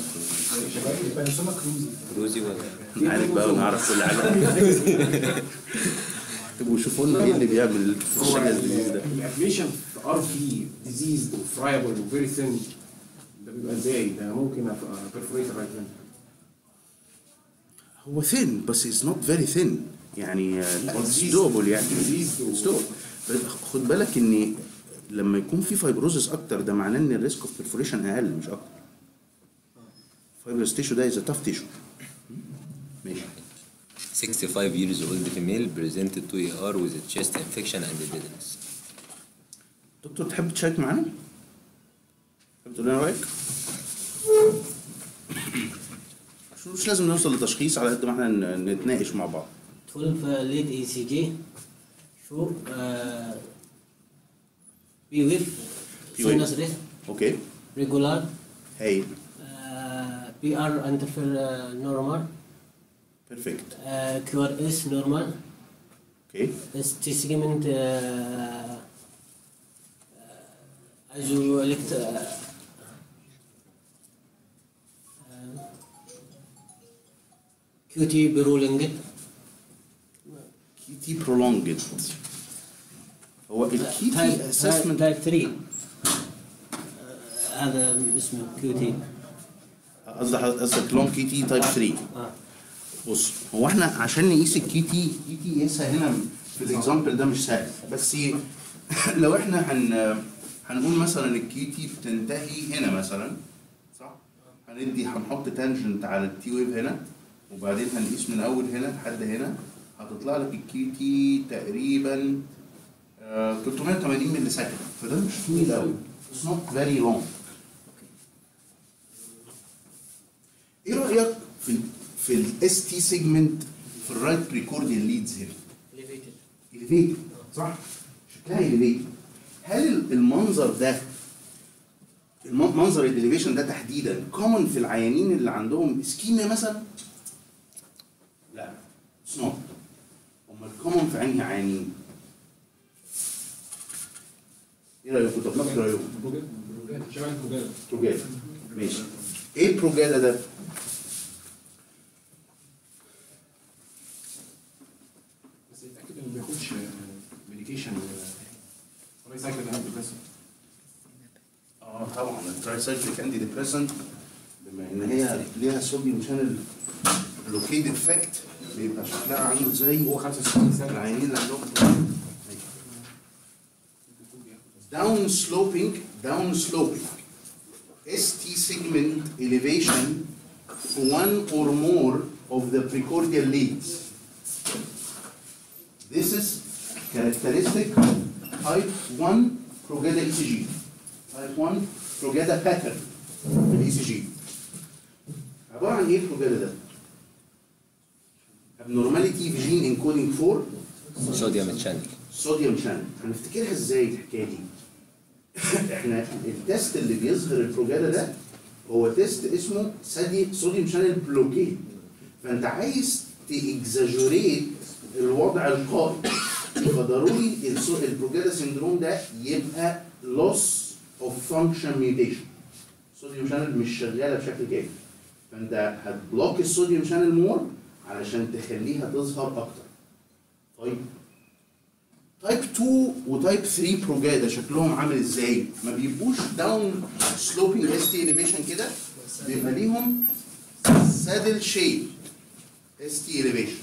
كروزي ولا عارف بقى ونعرف كل حاجه. تبقوا شوفوا لنا ايه اللي بيعمل الشاجز ديزيز ده. الابليشن في ار في ديزيز وفرايبل وفيري ثين ده بيبقى ازاي؟ ده ممكن بيرفوريت رايت هو ثين بس از نوت فيري ثين، يعني لا دوبل يعني دوبل. خد بالك ان لما يكون في فايبروزس اكتر ده معناه ان الريسك اوف بيرفوريشن اقل مش اكتر. فايبروس تيشو ده از تاف تيشو. ماشي. sixty-five years old female presented to E R with a chest infection and dizziness. دكتور تحب تشارك معانا؟ تحب تقول لنا رايك؟ مش لازم نوصل لتشخيص على قد ما احنا نتناقش مع بعض. twelve lead E C G شو بي ويف sinus rhythm اوكي regular هايل بي ار انترفير normal بيرفكت كيو ار اس normal اوكي اس تي segment isoelect كيو تي برولينج كيتي برولونجد. هو الكيتي اسسمنت تايب ثلاثة هذا اسمه كيو تي. قصدك قصدك لونج كيتي تايب ثلاثة. اه بص هو احنا عشان نقيس الكيتي كيتي قيسها هنا في الاكزامبل ده مش سهل، بس لو احنا هن هنقول مثلا الكيتي بتنتهي هنا مثلا، صح؟ هندي هنحط تانجنت على التي ويف هنا وبعدين هنقيس من اول هنا لحد هنا، هتطلع لك الكيتي تقريبا آه ثلاثمية وثمانين ملي سكند، فده مش طويل قوي. It's not very long. ايه رايك في في الاس تي سيجمنت في الرايت بريكورديال ليدز هنا؟ elevated اليفيتد صح؟ شكلها اليفيتد. هل المنظر ده المنظر الاليفيشن ده تحديدا كومن في العيانين اللي عندهم اسكيميا مثلا؟ لا اتس نوت. امال كومن في انهي عيانين؟ ايه رايكم؟ طب ناخد رايكم. بروجادا شبه البروجادا. بروجادا ماشي. ايه البروجادا ده؟ بس يتاكد انه ما بياخدش ميديكيشن ولا يساعد الهاب بس. اه طبعا الترايسايكليك انتي ديبريسنت بما ان هي ليها صوديوم شانل بلوكيد افكت بيبقى شكلها عامل زي هو خمسة وستين سنه العينين اللي عندهم down sloping down sloping S T segment elevation to one or more of the precordial leads. This is characteristic of type one Progeda E C G. Type one Progeda pattern في ال E C G. عبارة عن ايه البروجيدا ده؟ abnormality في gene encoding for صوديوم شانل. صوديوم شانل. هنفتكرها ازاي الحكايه دي؟ احنا التست اللي بيظهر البروجادا ده هو تيست اسمه صوديوم شانل بلوكيد. فانت عايز تاكزاجوريت الوضع القائم، فضروري البروجادا سندروم ده يبقى loss of function mutation. الصوديوم شانل مش شغاله بشكل كامل، فانت هتبلوك الصوديوم شانل مور علشان تخليها تظهر اكتر. طيب تايب اتنين وتايب تلاتة بروجادا شكلهم عامل ازاي؟ ما بيبقوش داون سلوبينج اس تي اليفيشن كده، بيبقى ليهم سادل شيب اس تي اليفيشن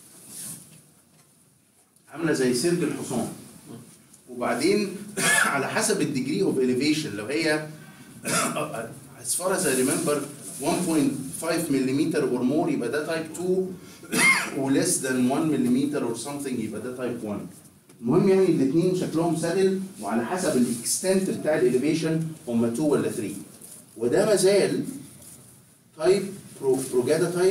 عامله زي سرج الحصان. وبعدين على حسب الديجري اوف اليفيشن، لو هي as far as I remember one point five millimeter or more يبقى ده تايب اتنين و less than one millimeter or something يبقى ده تايب واحد. المهم يعني الاثنين شكلهم سادل، وعلى حسب الاكستنت بتاع الاليفيشن هم اتنين ولا تلاتة. وده ما زال تايب بروجادا تايب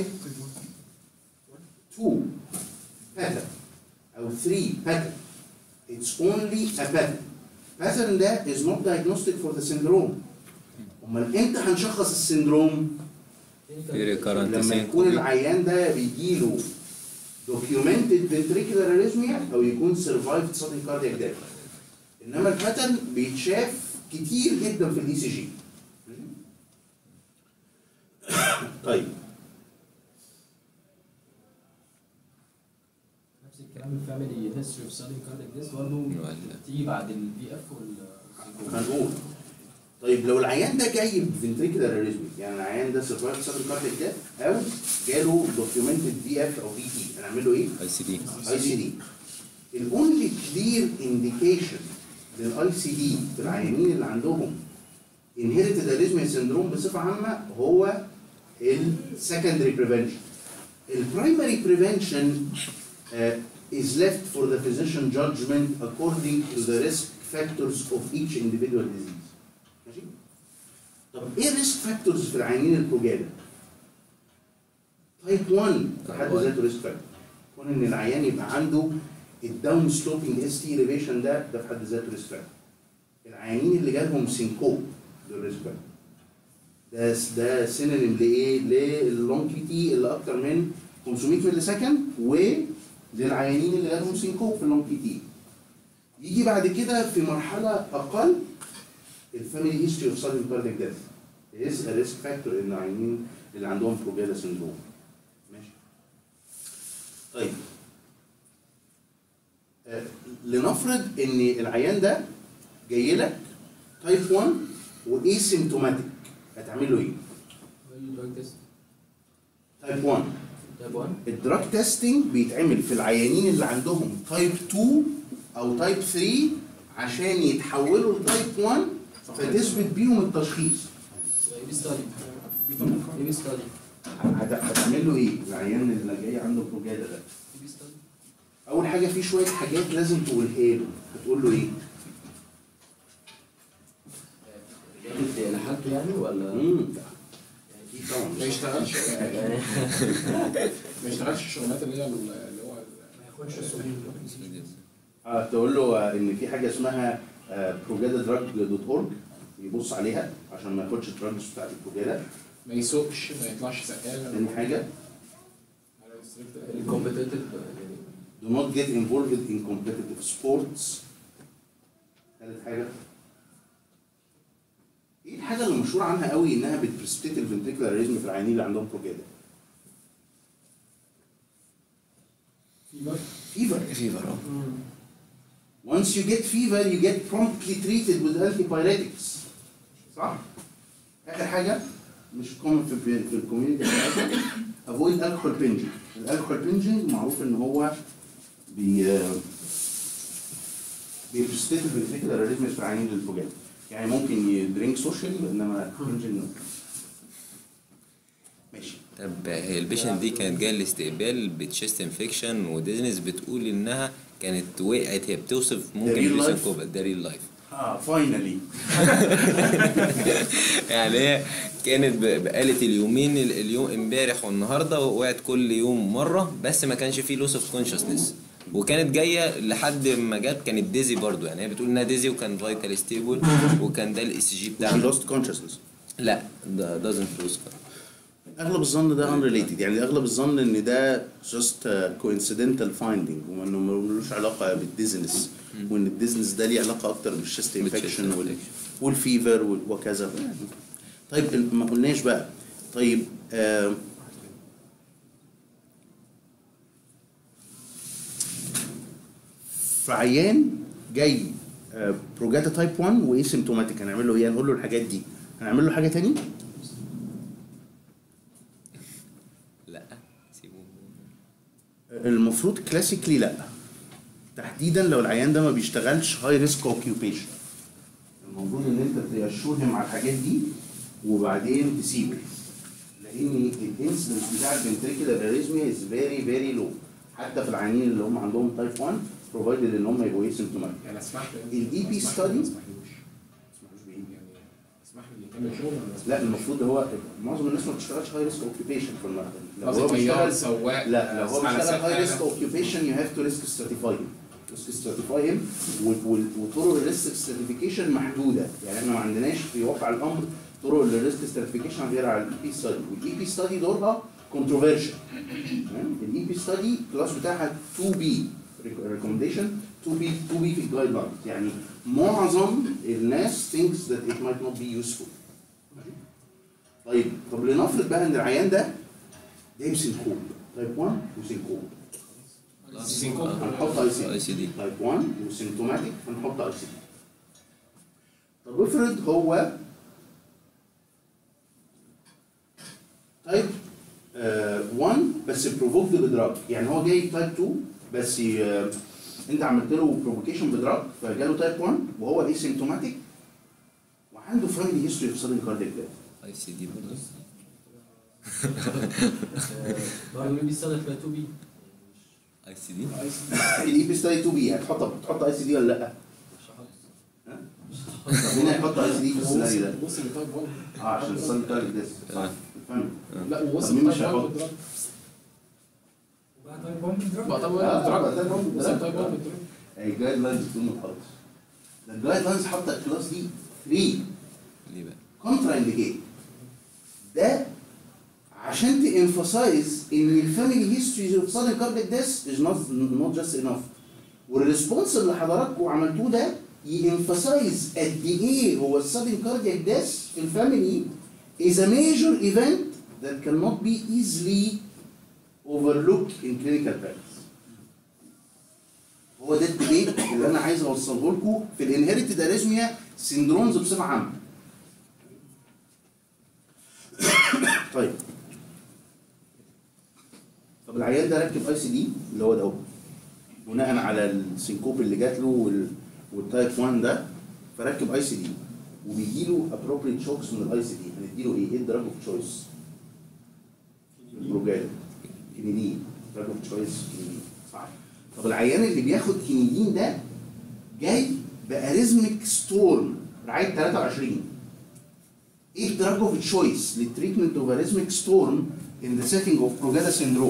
اتنين باترن او تلاتة باترن. It's only a pattern. pattern ده is not diagnostic for the syndrome. امال امتى هنشخص السندروم؟ لما يكون العيان ده بيجيله documented ventricular arrhythmia او يكون survived sudden cardiac death. انما الباترن بيتشاف كتير جدا في الاي سي جي. طيب نفس الكلام الفاميلي هيستوري اوف سادن كاردياك ديث برضه تيجي بعد البي اف وال هنقول طيب لو العيان ده جاي بفنتريكولار اريزمي، يعني العيان ده سيرفايف سادن كاردياك ديث او جاله دوكيومنتد بي اف او بي تي، هنعمل له ايه؟ اي سي دي. اي سي دي. الاونلي كلير انديكيشن للاي سي دي في العيانين اللي عندهم انهيرتد اريزميا سندروم بصفه عامه هو السكندري بريفنشن. البرايمري بريفنشن is left for the physician judgment according to the risk factors of each individual disease. ماشي؟ طب ايه الريسك فاكتورز في العيانين البروجادا؟ تايب واحد في حد ذاته ريسك فاكتور. كون ان العيان يبقى عنده الداون سلوبينج اس تي اليفيشن ده ده في حد ذاته ريسك فاكتور. العيانين اللي جالهم سينكوب دول ريسك فاكتور. ده ده سينونيم لايه؟ لللونج كي تي اللي اكتر من خمسمية مللي سكند، وللعيانين اللي جالهم سينكوب في اللونج كي تي. يجي بعد كده في مرحله اقل الفاميلي هيستوري اوف سادن كاردياك ديث is a risk factor ان العيانين اللي عندهم بروجادا سندروم. ماشي. طيب آه لنفرض ان العيان ده جاي لك تايب واحد وايسيمتوماتيك، هتعمل له ايه؟ تايب واحد الدراج تيستنج بيتعمل في العيانين اللي عندهم تايب اتنين او تايب تلاتة عشان يتحولوا لتايب واحد فتثبت بيهم التشخيص. ايه ستادي؟ ايه ستادي؟ هتعمل له ايه؟ العيان اللي جاي عنده بروجادا ده. اول حاجه في شويه حاجات لازم تقولها له، هتقول له ايه؟ لحالته يعني ولا؟ امم اكيد طبعا ما يشتغلش ما يشتغلش الشغلات اللي هي اللي هو ما ياخدش السولين. اه تقول له ان في حاجه اسمها بروجادا دراج دوت اورج يبص عليها عشان ما ياخدش الدراجز بتاعت البروجادا. ما يسوقش، ما يطلعش سقال. تاني حاجه الكومبتيتيف do not get involved in competitive sports. ثالث حاجه ايه الحاجه اللي مشهور عنها قوي انها بتبرسبيت الفنتريكولار اريزم في العيانين اللي عندهم بروجادا؟ فيفر فيفر فيفر اه. Once you get fever you get promptly treated with antipyretics. صح؟ اخر حاجه مش كومن في في الكوميونتي بتاعتنا افويد الكحول بينجنج. الالكحول بينجنج معروف ان هو بي بيبرستيت الفنتريكولار اريثميا في العيانين الفوجات. يعني ممكن يدرينك سوشيال انما بينجنج. ماشي. طب هي البيشنت دي كانت جايه الاستقبال بتشيست انفكشن وديزنس، بتقول انها كانت وقعت، هي بتوصف ممكن يوسف ده ريل لايف. اه فاينلي. يعني هي كانت بقالت اليومين اليوم امبارح والنهارده وقعت كل يوم مره، بس ما كانش فيه لوس اوف كونشسنس، وكانت جايه لحد ما جت كانت ديزي برضو. يعني هي بتقول انها ديزي وكان فايتال ستيبل وكان ده الاي سي جي بتاعها. لوست كونشسنس؟ لا ده دازنت لوس. اغلب الظن ده unrelated، يعني اغلب الظن ان ده just coincidental finding وانه ملوش علاقه بالديزنس، وان الديزنس ده ليه علاقه اكتر بالشيست انفكشن والفيفر وكذا. طيب ما قلناش بقى. طيب آه في عيان جاي آه بروجاتا تايب واحد واسيمتوماتيك هنعمل له ايه؟ هنقول له الحاجات دي. هنعمل له حاجه تاني؟ المفروض كلاسيكلي لا، تحديدا لو العيان ده ما بيشتغلش هاي ريسك اوكيوبيشن. المفروض ان انت تأشورهم على الحاجات دي وبعدين تسيبه، لان الانسيدنس بتاع الفنتريكولار اريثميا از فيري فيري لو، حتى في العيانين اللي هم عندهم تايب واحد بروفايدد ان هم يبقوا اسيمتوماتيك. يعني اسمح لي الاي بي ستادي لا، المفروض هو معظم الناس ما بتشتغلش هاي ريسك اوكيوبيشن في المرض. لو هو بيشتغل سواق، لا لو هو بيشتغل هاي ريسك اوكيوبيشن يو هاف تو ريسك ستراتيفاي ريسك ستراتيفاي وطرق الريسك ستراتيفيكيشن محدوده. يعني احنا ما عندناش في واقع الامر طرق الريسك ستراتيفيكيشن غير على الاي بي ستادي، والاي بي ستادي دورها كونتروفيرشال. الاي بي ستادي الكلاس بتاعها تو بي ريكومنديشن، تو بي تو بي في الجايد لاينز. يعني معظم الناس thinks that it might not be useful. طيب طب لنفرض بقى ان العيان ده جايب سينكوب تايب واحد وسينكوب، هنحط اي سي دي. تايب واحد وسيمتوماتيك هنحط اي سي دي. طب افرض هو تايب واحد بس بروفوكد بدراج، يعني هو جايب تايب اتنين بس آه انت عملت له بروفوكيشن بدراج فجاله تايب واحد وهو اي سيمتوماتيك وعنده فاميلي هيستوري في سادن كاردياك ديث. اي سي دي برضه برضه بي ستادي تبقى تو بي اي سي دي. الاي بي ستادي تو بي هتحط هتحط اي سي دي ولا لا؟ مين هيحط اي سي دي في السيناريو ده؟ وصل لتايب واحد اه عشان السادن كاردياك ديث صح؟ فاهم؟ لا ووصل مين مش لتايب واحد هيحط؟ بالدراج. وبقى تايب واحد بالدراج. بقى تايب آه، واحد بقى بالدراج. تايب واحد بالدراج. وصل تايب واحد بالدراج. الجايد لاينز بتقول ما تحطش. الجايد لاينز حاطه الكلاس دي ثلاثة ليه بقى؟ كونترا انديكيت. ده عشان تانفسايز ان الفاميلي هيستوري اوف سادن كاردياك ديث از نوت نوت جاست انف، والريسبونس اللي حضراتكم عملتوه ده يانفسايز قد ايه هو السادن كاردياك ديث في الفاميلي is a major event that cannot be easily overlooked in clinical practice. هو ده الديبيت اللي انا عايز اوصله لكم في الانهيرتد اريثميا سيندرومز بصفه عامه. طيب طب العيان ده ركب اي سي دي اللي هو ده اهو بناء على السينكوب اللي جات له والتايب واحد ده، فركب اي سي دي وبيجي له ابروبريت شوكس من الاي سي دي. هنديله ايه؟ ايه الدراج اوف تشويس؟ بروجال كينيدين. دراج اوف تشويس كينيدين صح. طب العيان اللي بياخد كينيدين ده جاي باريزميك ستورم رعايه ثلاثة وعشرين. ايه الدراج اوف تشويس للتريتمنت اوف اريزميك ستورم ان ذا سيتنج اوف بروجادا سيندروم؟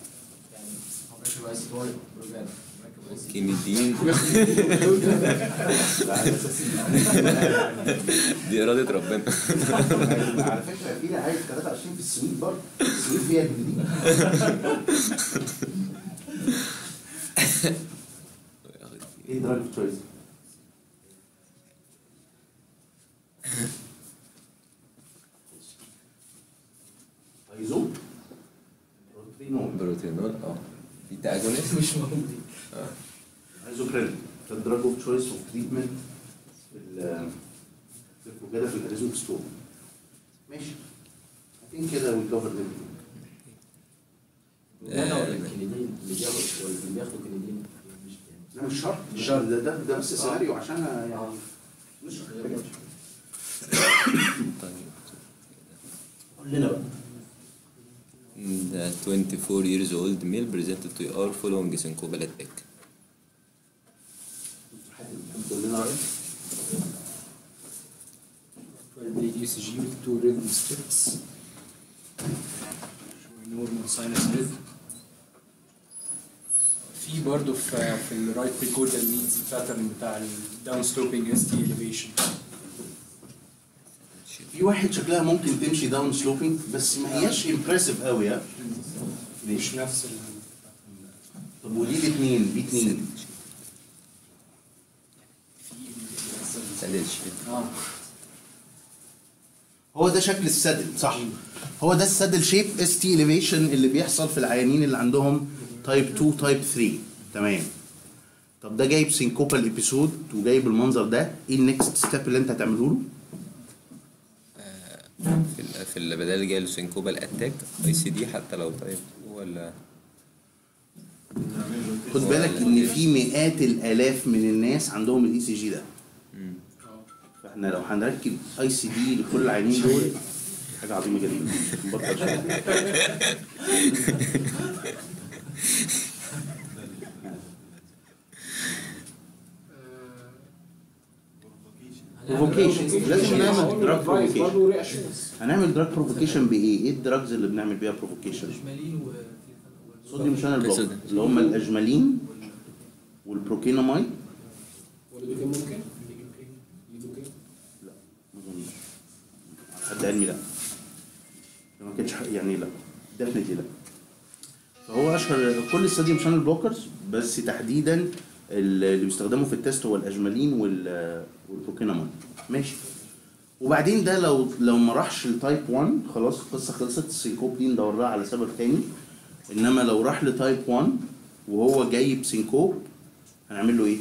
كينيدين. دي إرادة ربنا. على فكرة في رعاية ثلاثة وعشرين في السويد برضه، السويد فيها كينيدين. ايه دراج اوف تشويس؟ ايزو بروتينول. بروتينول اه في تاجونست مش موجود. ايزوبرين ده الدراج اوف تشويس اوف تريتمنت في موجوده في الاريزميك ستور. ماشي. I think كده we covered everything. انا ولا الكنديين اللي بياخدوا ولا اللي بياخدوا كنديين مش لا مش شرط مش شرط ده ده, ده بس سيناريو عشان يعني مش قول لنا بقى. The twenty-four years old male presented to E R following syncopal attack. قول لنا رأيك. The E C G with two rhythm strips. Normal sinus rhythm. في برضه في في الرايت بريكوردال ليدز الباترن بتاع الداون سلوبينج اس تي اليفيشن. في واحد شكلها ممكن تمشي داون سلوبينج بس ما هياش امبرسيف قوي ها. مش نفس ال طب ودي الاثنين دي اثنين. سادل شيب. اه هو ده شكل السادل صح. هو ده السادل شيب اس تي اليفيشن اللي بيحصل في العيانين اللي عندهم تايب اتنين تايب تلاتة. تمام. طب ده جايب سينكوبال ابيسود وجايب المنظر ده، ايه النكست ستيب اللي انت هتعمله له؟ في ال في اللي بدل جاي له سينكوبال اتاك اي سي دي حتى لو طيب ولا خد بالك ان في مئات الالاف من الناس عندهم الاي سي جي ده. فاحنا لو هنركب اي سي دي لكل العيانين دول حاجه عظيمه جدا. نبطل شوية. بروفوكيشن لازم نعمل دراج بروفوكيشن. هنعمل دراج بروفوكيشن بايه؟ ايه الدراجز اللي بنعمل بيها بروفوكيشن؟ صوديوم شانل بلوك اللي هم الاجمالين والبروكينامايد. والليدوكين ممكن؟ ليدوكين؟ لا ما اظنش. حد علمي لا. ما كانش يعني لا ديفنتلي لا. فهو اشهر كل الصوديوم شانل بلوكرز بس تحديدا اللي بيستخدموا في التست هو الاجمالين والبروكينامايد. ماشي. وبعدين ده لو لو ما راحش لتايب واحد خلاص القصه خلصت. السينكوب دي ندور لها على سبب تاني. انما لو راح لتايب واحد وهو جايب سينكوب هنعمل له ايه؟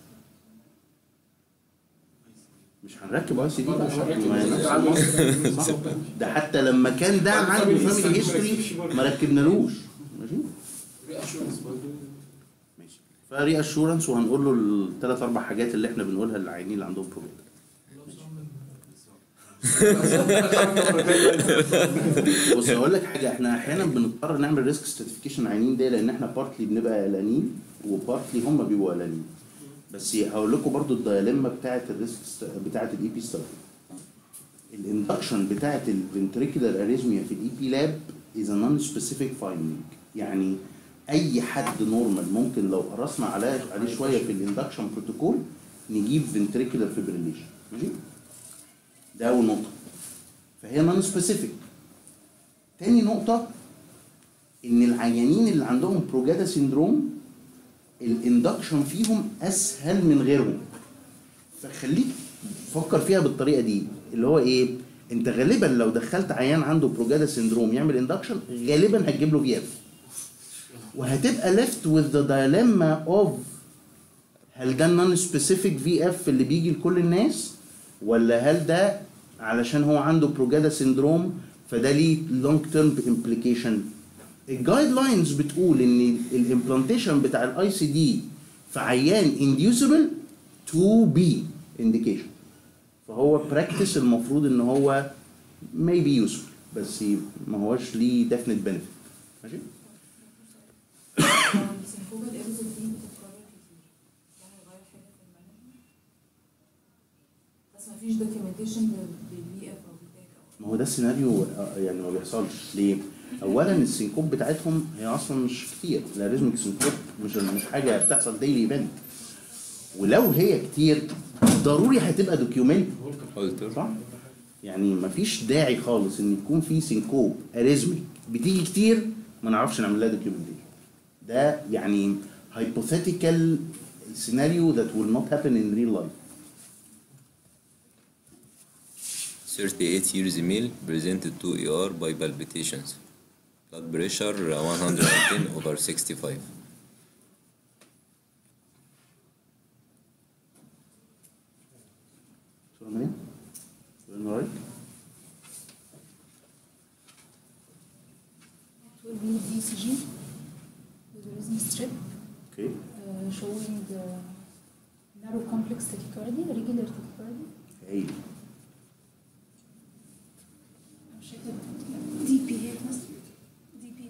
مش هنركب اي سي دي ده حتى لما كان ده عنده فاميلي هيستوري ما ركبنالوش. ماشي؟ ماشي. فري اشورنس وهنقول له الثلاث اربع حاجات اللي احنا بنقولها للعيانين اللي عندهم بروبلم. بص هقول لك حاجه، احنا احيانا بنضطر نعمل ريسك ستاتيفيكيشن عيانين ده لان احنا بارتلي بنبقى قلقانين وبارتلي هم بيبقوا قلقانين. بس هقول لكم برضو الدايلما بتاعه الريسك بتاعه الاي بي ستادي. الاندكشن بتاعه الفنتريكولار اريزميا في الاي بي لاب از نون سبيسيفيك فايندينج. يعني اي حد نورمال ممكن لو قرصنا عليه عليه شويه في الاندكشن بروتوكول نجيب فنتريكولار فيبريليشن. ماشي؟ ده اول نقطه. فهي نون سبيسيفيك. تاني نقطه ان العيانين اللي عندهم بروجادا سيندروم الاندكشن فيهم اسهل من غيرهم. فخليك فكر فيها بالطريقه دي اللي هو ايه؟ انت غالبا لو دخلت عيان عنده بروجادا سيندروم يعمل اندكشن غالبا هتجيب له في اف وهتبقى left with the dilemma of هل ده non specific في اف اللي بيجي لكل الناس ولا هل ده علشان هو عنده بروجادا سيندروم فده ليه long term implication. الجايد لاينز بتقول ان الامبلانتيشن بتاع الاي سي دي في عيان inducible to be indication. فهو براكتس المفروض ان هو may be useful بس ما هوش ليه definite benefit. ماشي؟ السينكوبا الابيزود دي بتتكرر كتير. ده هيغير حاجه في المانجمنت بس ما فيش دوكيومنتيشن بالبي اف او بالتاك. ما هو ده السيناريو يعني ما بيحصلش ليه؟ اولا السينكوب بتاعتهم هي اصلا مش كتير. الاريزميك سينكوب مش مش حاجه بتحصل ديلي ايفنت. ولو هي كتير ضروري هتبقى دوكيومنت صح؟ يعني ما فيش داعي خالص ان يكون في سينكوب اريزميك بتيجي كتير ما نعرفش نعمل لها دوكيومنتيشن. ده يعني hypothetical scenario that will not happen in real life. thirty-eight years male presented to E R by palpitations. Blood pressure one hundred ten over sixty-five. C G with a rhythm strip اوكي uh, showing the narrow complex tachycardia, regular tachycardia. هايل. دي بي هيك مثلا دي بي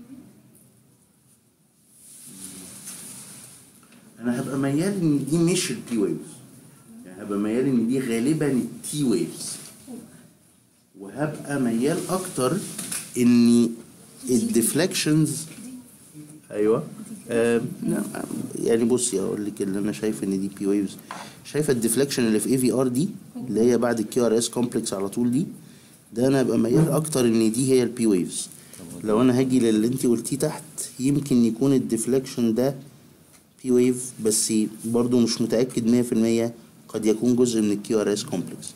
انا هبقى ميال ان دي مش البي ويفز، يعني هبقى ميال ان دي غالبا التي ويفز، وهبقى ميال اكتر ان الديفليكشنز. ايوه آه يعني بصي اقول لك اللي انا شايف ان دي بي ويفز. شايفه الديفليكشن اللي في اي في ار دي اللي هي بعد الكيو ار اس كومبلكس على طول دي، ده انا ابقى ميال اكتر ان دي هي البي ويفز. لو انا هاجي للي انت قلتيه تحت يمكن يكون الديفليكشن ده بي ويف، بس برضو مش متاكد مية في المية، قد يكون جزء من الكيو ار اس كومبلكس.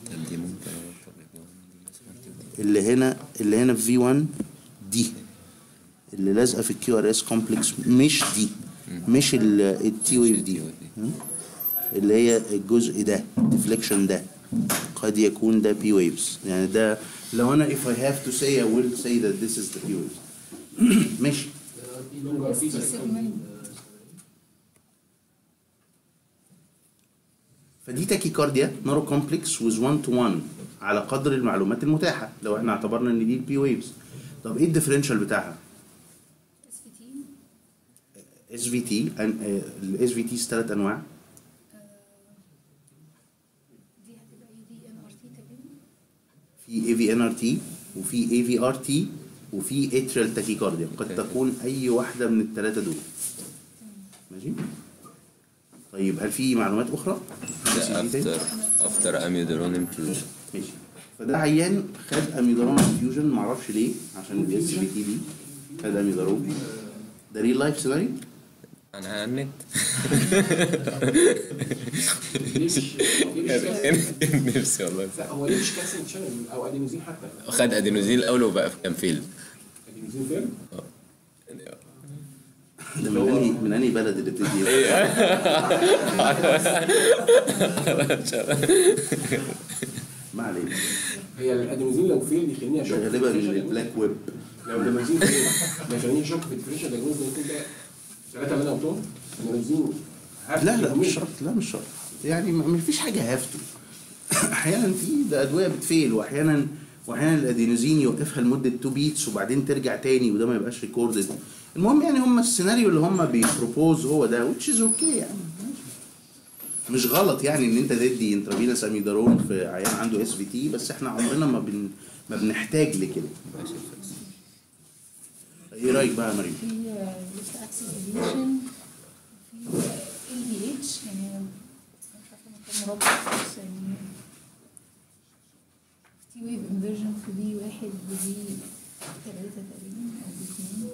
اللي هنا اللي هنا في في واحد دي اللي لازقه في الكيو ار اس كومبلكس، مش دي مش التي ويف دي، اللي هي الجزء ده الديفليكشن ده قد يكون ده بي ويفز. يعني ده لو انا if I have to say I will say that this is the P waves. ماشي. فدي تاكيكارديا نارو كومبلكس with one to one على قدر المعلومات المتاحه لو احنا اعتبرنا ان دي البي ويفز. طب ايه الديفرنشال بتاعها؟ اس في تي اس في تي الاس في تي ثلاث انواع. دي هتبقى اي في ان ار تي تقريبا. في اي في ان ار تي وفي اي في ار تي وفي اتريال تاكيكارديا، قد تكون اي واحده من الثلاثه دول. ماشي. طيب هل في معلومات اخرى؟ ده افتر افتر اميودرون انفيوجن. ماشي. فده عيان خد اميودرون انفيوجن معرفش ليه، عشان الاس في تي دي خد اميودرون. ده ريل لايف سيناريو؟ انا على النت. نفسي والله. لا هو ليه مش كالسيوم شانل او ادينوزين حتى؟ خد ادينوزين الاول وبقى كان فيلد. ادينوزين فين؟ اه ده من انهي من انهي بلد اللي بتدي؟ ما علينا. هي الادينوزين لو فين يخليني اشك غالبا من البلاك ويب. لو الادينوزين فين يخليني اشك في الديفرنشال دايجنوز ده يكون ده ثلاثه اللي انا قلتهم. الادينوزين لا لا مش شرط، لا مش شرط، يعني ما فيش حاجه هافتو. احيانا في ده ادويه بتفيل، واحيانا واحيانا الادينوزين يوقفها لمده اتنين بيتس وبعدين ترجع تاني وده ما يبقاش ريكوردد. المهم يعني هم السيناريو اللي هم بيبروبوز هو ده which is okay يعني مش غلط يعني ان انت تدي انترافينوس اميدارون في عيان عنده اس في تي، بس احنا عمرنا ما بن ما بنحتاج لكده. ايه رايك بقى يا مريم؟ في ليفت اكسس ديليشن، في ال بي اتش، يعني انا مش عارفه مكان مربع بس يعني تي ويف انفيرجن في بي واحد وبي ثلاثة تقريبا او بي اثنين.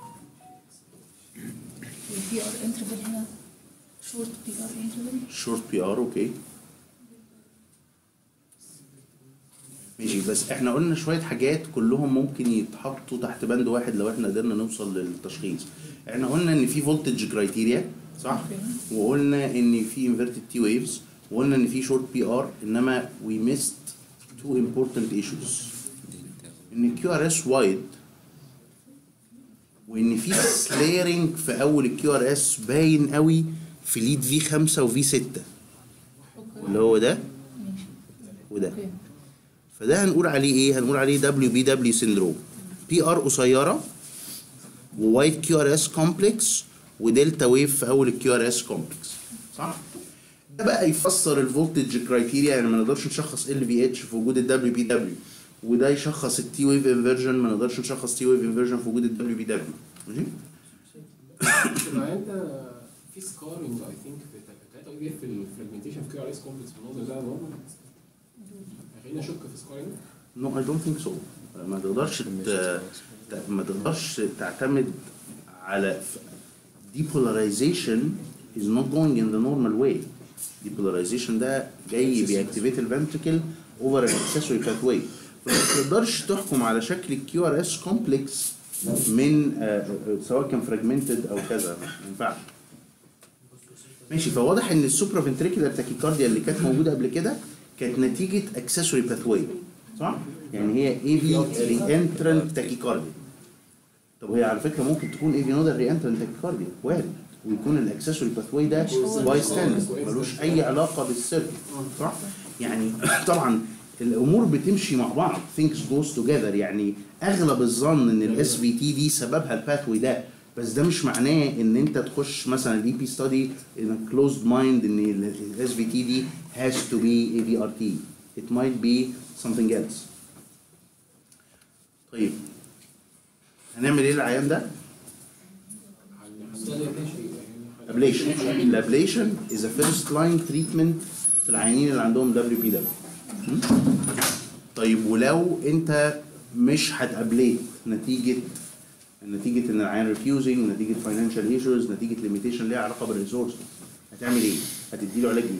والبي ار انترفال هنا شورت بي ار انترفال. شورت بي ار اوكي ماشي. بس احنا قلنا شويه حاجات كلهم ممكن يتحطوا تحت بند واحد لو احنا قدرنا نوصل للتشخيص. احنا قلنا ان في فولتج كرايتيريا صح؟ وقلنا ان في انفيرتد تي ويفز، وقلنا ان في شورت بي ار، انما وي ميست تو امبورتنت ايشوز. ان كيو ار اس وايد، وان في سليرنج في اول الكيو ار اس باين قوي في ليد في خمسة وفي ستة اللي هو ده وده. فده هنقول عليه ايه؟ هنقول عليه دبليو بي دبليو سيندروم. بي ار قصيره ووايت كيو ار اس كومبلكس ودلتا ويف في اول الكيو ار اس كومبلكس صح؟ ده بقى يفسر الفولتج كرايتيريا، يعني ما نقدرش نشخص ال في اتش في وجود الدبليو بي دبليو، وده يشخص التي ويف انفيرجن، ما نقدرش نشخص تي ويف انفيرجن في وجود الدبليو بي دبليو. ماشي؟ انت في سكارنج اي ثينك في ثلاثة وي في الفراجمنتيشن في كيو ار اس كومبلكس بالنظر ده نورمال. خلينا نشك في سكارنج. نو اي دونت ثينك سو. ما تقدرش ما تقدرش تعتمد على depolarization is not going in the normal way. depolarization ده جاي بيأكتيفيت الفنتريكل over an accessory pathway. فما تقدرش تحكم على شكل الكيو ار اس كومبلكس من سواء كان فراجمنتد او كذا، ما ينفعش. ماشي. فواضح ان السوبرا فنتريكولار تاكيكارديا اللي كانت موجوده قبل كده كانت نتيجه اكسسوري باثواي صح؟ يعني هي اي في ري انترنت تاكيكارديا. طب وهي على فكره ممكن تكون اي في نودال ري انترنت تاكيكارديا وارد، ويكون الاكسسوري باثواي ده باي ستاندرد ملوش اي علاقه بالسيركت صح؟ يعني طبعا الامور بتمشي مع بعض things goes together، يعني اغلب الظن ان الاس في تي دي سببها الباثوي ده، بس ده مش معناه ان انت تخش مثلا الاي بي ستادي in a closed mind ان الاس في تي دي has to be اي في ار تي. it might be something else. طيب هنعمل ايه العيان ده؟ ablation. الابليشن is a first line treatment في العيانين اللي عندهم دبليو بي دبليو. طيب ولو انت مش هتابليت نتيجه نتيجه ان العيان ريفيوزنج، نتيجه فاينانشال ايشوز، نتيجه ليميتيشن ليها علاقه بالريسورس، هتعمل ايه؟ هتدي له علاج ايه؟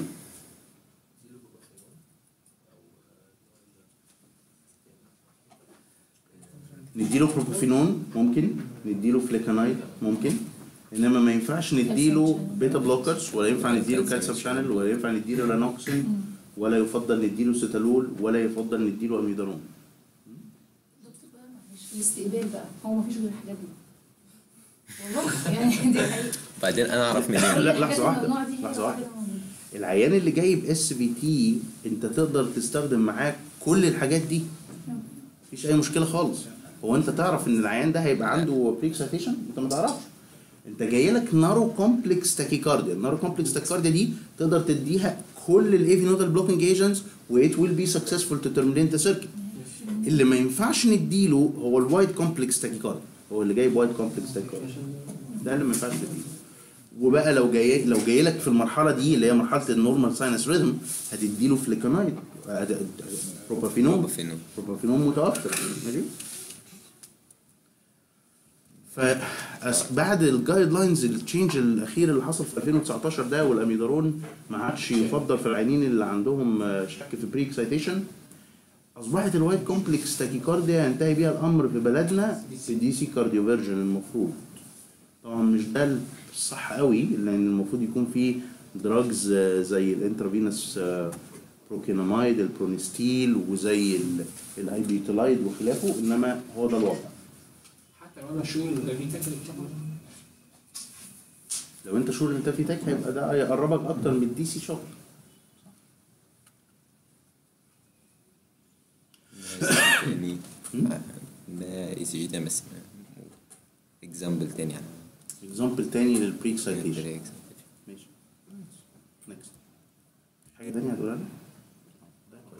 نديله بروبوفينون ممكن، نديله فليكانايد ممكن، انما ما ينفعش نديله بيتا بلوكرز، ولا ينفع نديله كالسيوم شانل، ولا ينفع نديله لانوكسين، ولا يفضل نديله ستالول، ولا يفضل نديله اميدارون. دكتور بقى معلش في الاستقبال بقى هو مفيش غير الحاجات دي والله يعني دي حقيقة. بعدين انا اعرف منين؟ لا لحظه واحده لحظه واحده العيان اللي جاي باس في تي انت تقدر تستخدم معاه كل الحاجات دي مفيش اي مشكله خالص. هو انت تعرف ان العيان ده هيبقى عنده بريكسيتيشن؟ انت ما تعرفش. انت جاي لك نارو كومبلكس تاكيكارديا، النارو كومبلكس تاكيكارديا دي تقدر تديها كل الاي في نودال بلوكينج ايجنتس وات ويل بي سكسسفول تو ترمينيت ذا سيركت. اللي ما ينفعش نديله هو الوايد كومبلكس تاكيكارديا، هو اللي جايب وايد كومبلكس تاكيكارديا ده اللي ما ينفعش نديله. وبقى لو جاي لو جاي لك في المرحله دي اللي هي مرحله النورمال ساينس ريزم هتديله فليكونايد بروبافينون بروبافينون متوفر ماشي. فبعد الجايد لاينز التشينج الاخير اللي حصل في ألفين وتسعتاشر ده والاميدارون ما عادش يفضل في العيانين اللي عندهم شك في بري اكسايتيشن، اصبحت الوايد كومبلكس تاكيكارديا ينتهي بيها الامر في بلدنا بدي سي كارديوفيرجن المفروض. طبعا مش ده الصح قوي لان المفروض يكون في دراجز زي الانترافينوس بروكينامايد البرونستيل وزي الايبيوتيلايد وخلافه، انما هو ده الوضع. حتى لو انا شغل ده في تاكل لو انت شغل انت في تاك هيبقى ده هيقربك اكتر من الدي سي شوك. يعني ده اي سي جي ده بس اكزامبل تاني يعني اكزامبل تاني للبري اكسايتيشن. ماشي نكست. حاجه تانيه هتقولها لنا؟ ده كويس.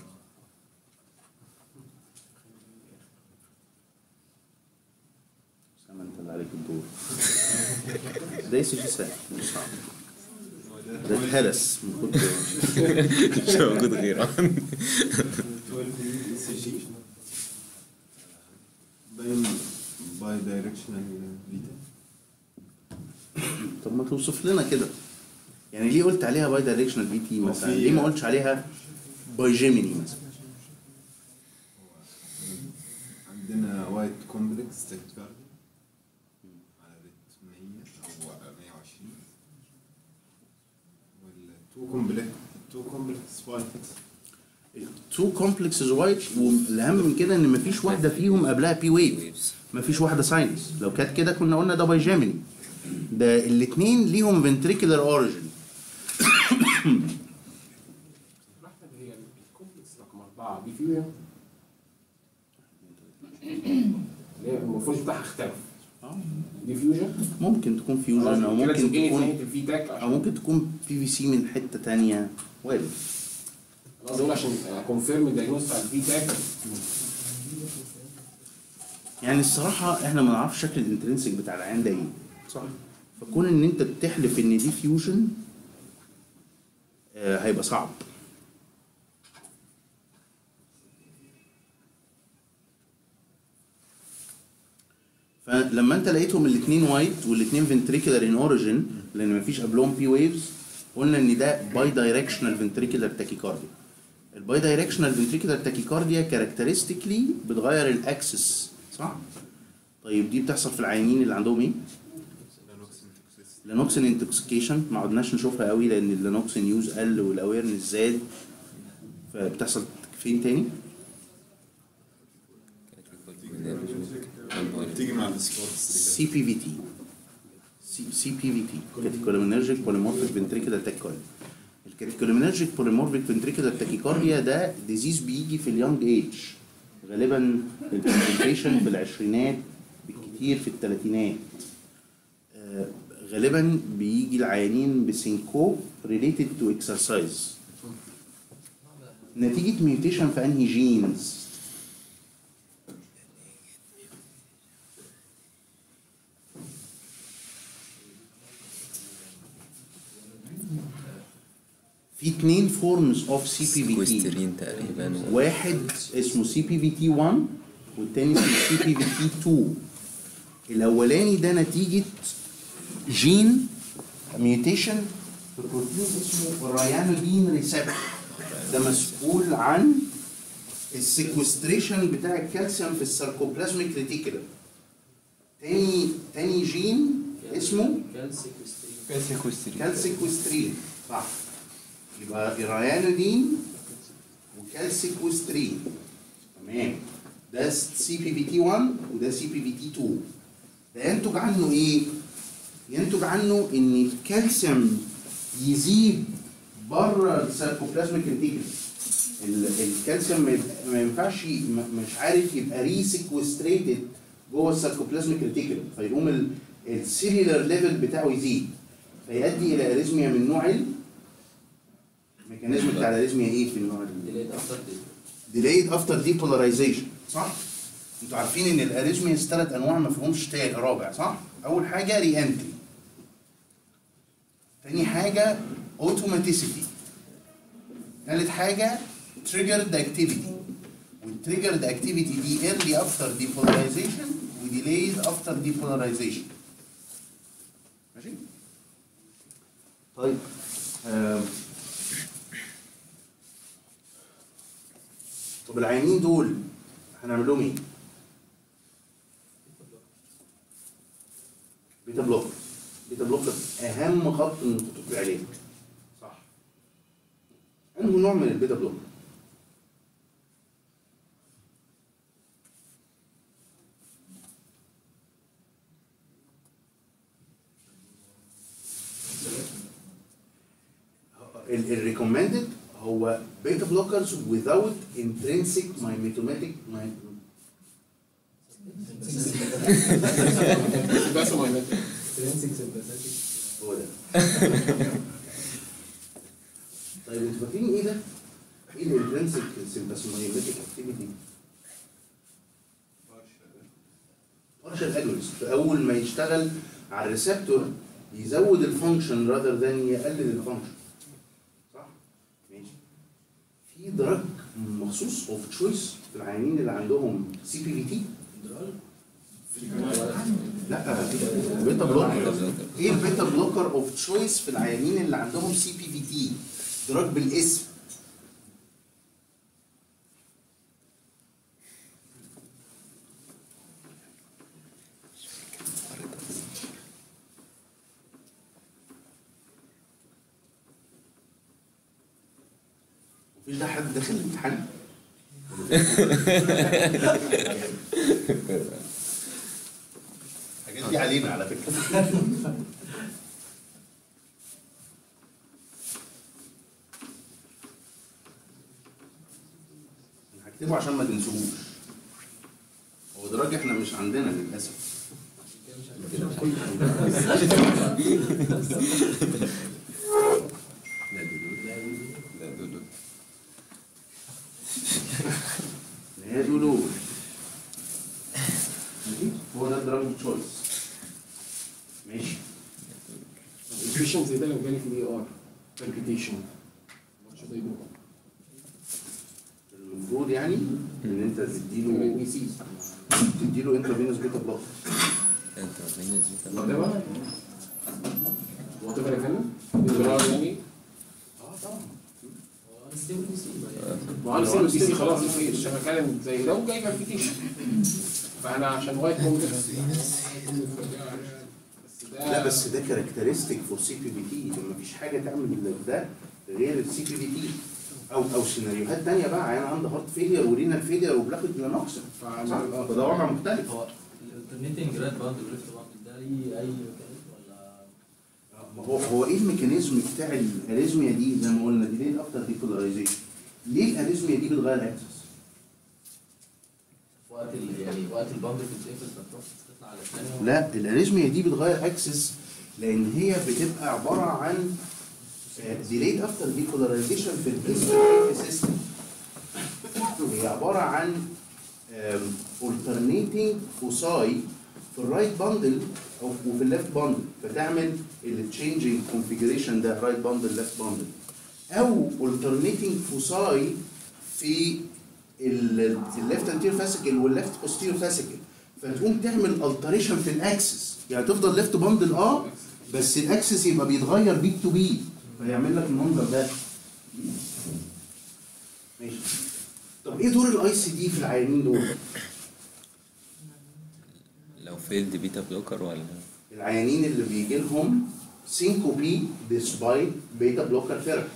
سامع انت اللي عليك الدور. ده اي سي جي سهل مش صعب. ده اتهرس من كتر مش موجود غيره. باي دايركشنال فيتا. طب ما توصف لنا كده يعني ليه قلت عليها باي دايركشنال في تي مثلا؟ ليه ما قلتش عليها باي جيميني مثلا؟ عندنا وايت كومبلكس تاكيكارديا على ريت مية او مية وعشرين، والتو كومبلكس التو كومبلكس وايت. تو كومبلكسز وايت، والاهم من كده ان مفيش واحده فيهم قبلها بي ويف، مفيش واحده ساينس. لو كانت كده كنا قلنا ده باي جيميني. ده الاثنين ليهم فنتريكولار اوريجن. هي الكومبلكس رقم أربعة دي فيها اللي المفروض بتاعها اختلف. ديفيوجن ممكن تكون فيوجن او ممكن تكون الفيدباك او ممكن تكون بي في سي من حته ثانيه وارد. انا قصدي اقول عشان كونفيرم الدايجنوز بتاع الفيدباك. يعني الصراحه احنا ما نعرفش شكل الانترنسك بتاع العيان ده ايه صح؟ فكون ان انت بتحلف ان دي فيوجن آه هيبقى صعب. فلما انت لقيتهم الاثنين وايت والاثنين فنتريكولار ان اوريجن لان مفيش قبلهم بي ويفز، قلنا ان ده باي دايركشنال فنتريكولار تاكيكارديا. الباي دايركشنال فنتريكولار تاكيكارديا كاركترستيكلي بتغير الاكسس صح؟ طيب دي بتحصل في العيانين اللي عندهم ايه؟ لانوكسين انتوكسيكيشن. ما عدناش نشوفها قوي لان اللانوكسين يوز قل والاويرنس زاد. فبتحصل فين تاني؟ تيجي بتكلم عن السبورتس سي بي في تي سي بي في تي كاتيكولومينرجيك بوليمورفيك فنتريكولار تاكيكارديا. الكاتيكولومينرجيك بوليمورفيك فنتريكولار تاكيكارديا ده ديزيز بيجي في اليونج ايج، غالبا البرزنتيشن في العشرينات بالكتير في الثلاثينات. آه غالبا بيجي العيانين بسينكوب ريليتد تو اكسرسايز نتيجه ميوتيشن في انهي جينز. في اثنين فورمز اوف سي بي في تي، سيكوسترين تقريبا. واحد اسمه سي بي في تي واحد والتاني اسمه سي بي في تي اتنين. الاولاني ده نتيجه جين ميوتيشن في بروتين اسمه الريانودين ريسبتور، ده مسؤول عن السيكوستريشن بتاع الكالسيوم في الساركوبلازميك ريتيكولم. تاني تاني جين اسمه كالسيكوسترين. كالسيكوسترين صح. يبقى الريانودين وكالسيكوسترين تمام. ده سي بي في تي واحد وده سي بي في تي اتنين. ده ينتج عنه ايه؟ ينتج عنه ان الكالسيوم يزيد بره الساركوبلازميك ريتيكولم. الكالسيوم ما ينفعش مش عارف يبقى ريسيكوستريتد جوه الساركوبلازميك ريتيكولم، فيقوم السيلولار ليفل بتاعه يزيد فيؤدي الى اريزميا من نوع الميكانيزم بتاع الاريزميا ايه في النوع ديليد افتر ديليد افتر ديبولاريزيشن صح؟ انتوا عارفين ان الاريزميا ثلاث انواع ما فيهمش تاني رابع صح؟ اول حاجه ري انتري، تاني حاجه اوتوماتيسيتي، ثالث حاجه تريجرد اكتيفيتي. والتريجرد اكتيفيتي دي ايرلي افتر ديبولاريزيشن وديليد افتر ديبولاريزيشن. ماشي؟ طيب آه. طب العيانين دول هنعمل لهم ايه؟ بيتا بلوكر. بيتا بلوكر اهم خط من خطوط العلاج صح. انه نوع من البيتا بلوكر؟ الريكومندد هو بيتا بلوكرز without intrinsic mimetic هو ده. طيب انتوا فاكرين ايه ده؟ ايه الانترنسيك سيمباثومايميتيك اكتيفيتي؟ بارشال اجونست. اول ما يشتغل على الريسبتور يزود الفانكشن rather than يقلل الفانكشن صح؟ ماشي. في دراج مخصوص اوف تشويس في العيانين اللي عندهم سي بي في تي؟ لا بيتا بلوكر. ايه البيتا بلوكر اوف تشويس في العيانين اللي عندهم سي بي في تي؟ دراج بالاسم. مفيش ده حد داخل الامتحان؟ الحاجات دي علينا على فكرة. هكتبه عشان ما تنسوهوش. هو دراج احنا مش عندنا للأسف. لا دولو. هو ده الدراج تشويس. ماشي. البيشنت زي ده لو جالي في الاي ار بالبيتيشن وات شود اي دو؟ المفروض يعني ان انت تديله تديله انترافينوس بيتا بلوك. انترافينوس بيتا وات ايفر وات ايفر كان بالجرار يعني. اه طبعا. ما هو السي سي سي خلاص مش بتكلم زي ده وجاي بالبيتيشن. فانا عشان وايت كومبلكس لا بس ده كاركترستيك فور سي بي في تي. مفيش حاجه تعمل ده غير السي بي في تي. او او سيناريوهات ثانيه بقى، عيان عنده هارت فيلير ورينال فيلير وبلاكت لانوكسن فده وضع مختلف. هو الالترنيتنج رايت باوند وليفت باوند ده ليه اي ميكانيزم ولا؟ ما هو هو ايه الميكانيزم بتاع الاريزميا دي؟ زي ما قلنا دي ليه الافتر ديبولاريزيشن؟ ليه الاريزميا دي بتغير اكسس؟ وقت ال يعني وقت الباوند بتتقفل بتروح تطلع على الثانيه؟ لا، الاريزميا دي بتغير اكسس لان هي بتبقى عباره عن ديليد افتر ديبولاريزيشن في البريسبكتيف سيستم. هي عباره عن alternating فوساي في الرايت باندل او وفي الليفت باندل، فتعمل التشينجينج كونفيجريشن ده رايت باندل ليفت باندل، او alternating فوساي في الليفت انتير فاسيكل والليفت بوستيريور فاسيكل، فتقوم تعمل التريشن في الاكسس، يعني تفضل ليفت باندل اه بس الاكسس يبقى بيتغير بيت تو بيت، فيعمل لك المنظر ده. ماشي. طب ايه دور الاي سي دي في العيانين دول؟ لو فيلد بيتا بلوكر ولا العيانين اللي بيجي لهم سينكوبي ديسبايت بيتا بلوكر ثيرابي،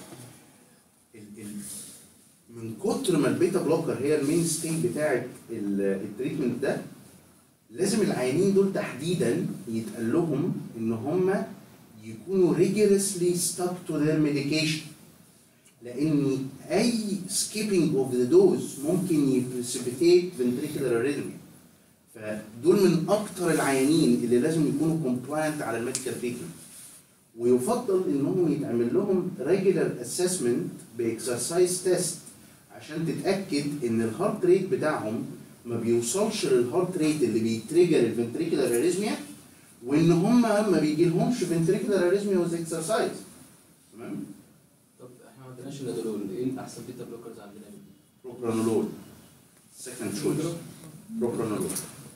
من كتر ما البيتا بلوكر هي المين ستيج بتاعت التريتمنت ده، لازم العيانين دول تحديدا يتقال لهم ان هم يكونوا rigorously stuck to their medication، لان اي skipping of the dose ممكن يبريسبيتيت ventricular arrhythmia. فدول من اكتر العيانين اللي لازم يكونوا compliant على الميديكال تريتمنت، ويفضل انهم يتعمل لهم regular assessment باكسرسايز تيست عشان تتاكد ان الهارت ريت بتاعهم ما بيوصلش للهارت ريت اللي بيتريجر الفنتريكولار اريزميا، وان هم ما بيجيلهمش فنتريكولار اريزميا وذ اكسرسايز. تمام؟ طب احنا ما عندناش الا دول، ايه الاحسن بيتا بلوكرز عندنا؟ بروبرانولول سكند تشويس، بروبرانولول.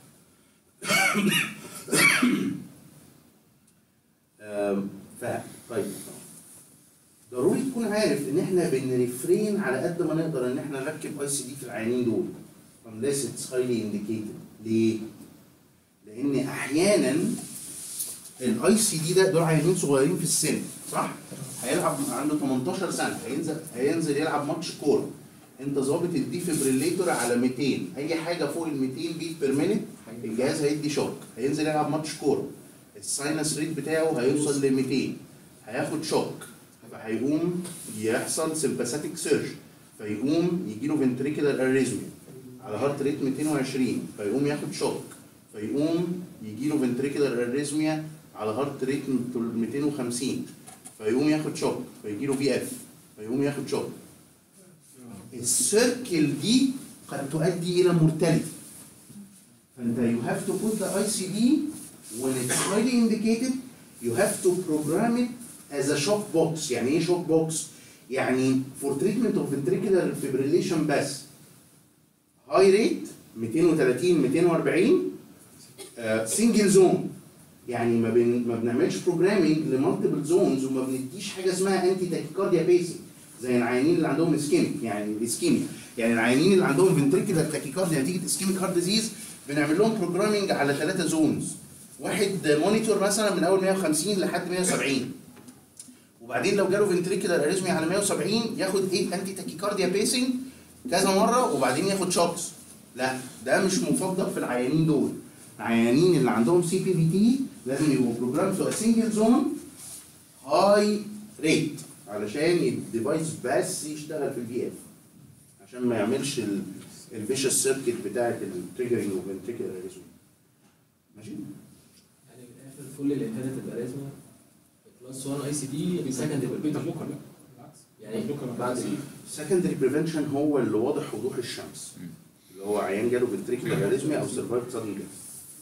ف طيب ضروري تكون عارف ان احنا بنريفرين على قد ما نقدر ان احنا نركب اي سي دي في العيانين دول unless it's highly indicated. ليه؟ لان احيانا الاي سي دي ده دول عيانين صغيرين في السن، صح؟ هيلعب عنده تمنتاشر سنه، هينزل هينزل يلعب ماتش كوره، انت ظابط الديفيبريليتور على ميتين، اي حاجه فوق ال ميتين بيت بير مينيت الجهاز هيدي شوك، هينزل يلعب ماتش كوره، الساينس ريت بتاعه هيوصل ل ميتين، هياخد شوك، فهيقوم يحصل سمباثيك سيرج، فيقوم يجي له فنتريكولار اريزميا على هارت ريت ميتين وعشرين، فيقوم ياخد شوك، فيقوم يجي له فنتريكولار اريزميا على هارت ريت ميتين وخمسين، فيقوم ياخد شوك، فيجي له في اف، فيقوم ياخد شوك. السيركل دي قد تؤدي الى مورتاليتي. فانت you have to put the I C D when it's highly indicated, you have to program it as a shock box. يعني ايه shock box؟ يعني for treatment of ventricular fibrillation بس. high rate ميتين وتلاتين ميتين واربعين سنجل زون، يعني ما بن ما بنعملش بروجرامينج لمالتيبل زونز، وما بنديش حاجه اسمها انتي تاكيكارديا بيسنج زي العيانين اللي عندهم اسكيميك، يعني الاسكيميا، يعني العيانين اللي عندهم فنتريكولار تاكيكارديا نتيجه اسكيميك هارت ديزيز بنعمل لهم بروجرامينج على ثلاثه زونز، واحد مونيتور مثلا من اول مية وخمسين لحد مية وسبعين، وبعدين لو جاله فنتريكولار اريزميا على مية وسبعين ياخد ايه انتي تاكيكارديا بيسنج كذا مره وبعدين ياخد شوكس. لا، ده مش مفضل في العيانين دول. العيانين اللي عندهم سي بي في تي لازم يبقوا بروجرام تو سنجل زون هاي ريت علشان الديفايس بس يشتغل في البي اف، عشان ما يعملش الفيشس سيركت بتاعت التريجرنج وفنتريكولار اريزميا. ماشي؟ يعني في الاخر كل الانهيرتد اريزميا كلاس واحد اي سي دي سكندري بيتا بلوكر لا بالعكس، يعني بعد السكندري بريفنشن هو اللي واضح وضوح الشمس، اللي هو عيان جاله فنتريكولار اريزميا او سرفايف سادن ديث.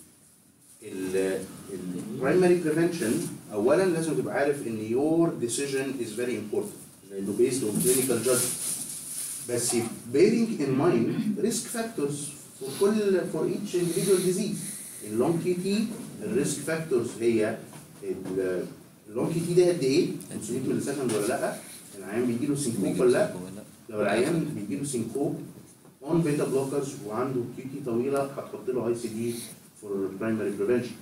البرايمري بريفنشن اولا لازم تبقى عارف ان يور ديسيجن از فيري امبورتنت لانه بيزد اون كلينيكال جادجمنت، بس bearing in mind risk factors for كل for each individual disease. اللونج كي تي الريسك فاكتورز هي اللونج كي تي ده قد ايه؟ خمسمية ملي سكند ولا لا؟ العيان بيجي له سينكوب ولا لا؟ لو العيان بيجي له سينكوب اون بيتا بلوكرز وعنده كيو تي طويله هتحط له اي سي دي فور برايمري بريفنشن.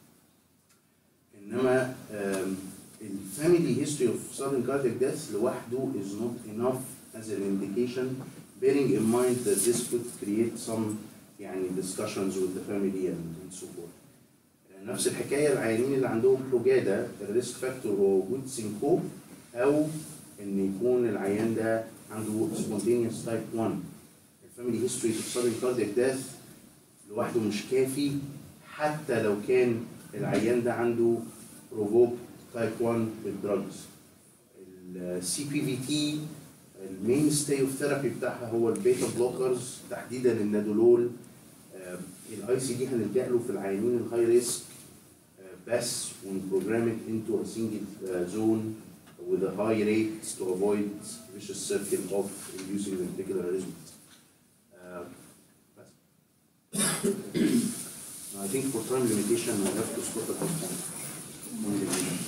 انما الفاميلي هيستوري اوف sudden cardiac death لوحده is not enough as an indication, bearing in mind that this could create some يعني discussions with the family and, and so forth. نفس الحكايه العيانين اللي عندهم حجاده الريسك فاكتور هو وجود سينكوب او ان يكون العيان ده عنده spontaneous type واحد. الفاميلي هيستوري of sudden cardiac death لوحده مش كافي حتى لو كان العيان ده عنده provoked type واحد بالدراجز. السي بي في تي المين ستاي اوف ثيرابي بتاعها هو البيتا بلوكرز تحديدا النادولول. الاي سي دي هنلجا له في العيانين الهاي ريسك بس ونبروجرام it into a single uh, zone with a high rate to avoid vicious circle of inducing ventricular arrhythmia. Uh, I think for time limitation we have to stop at this point.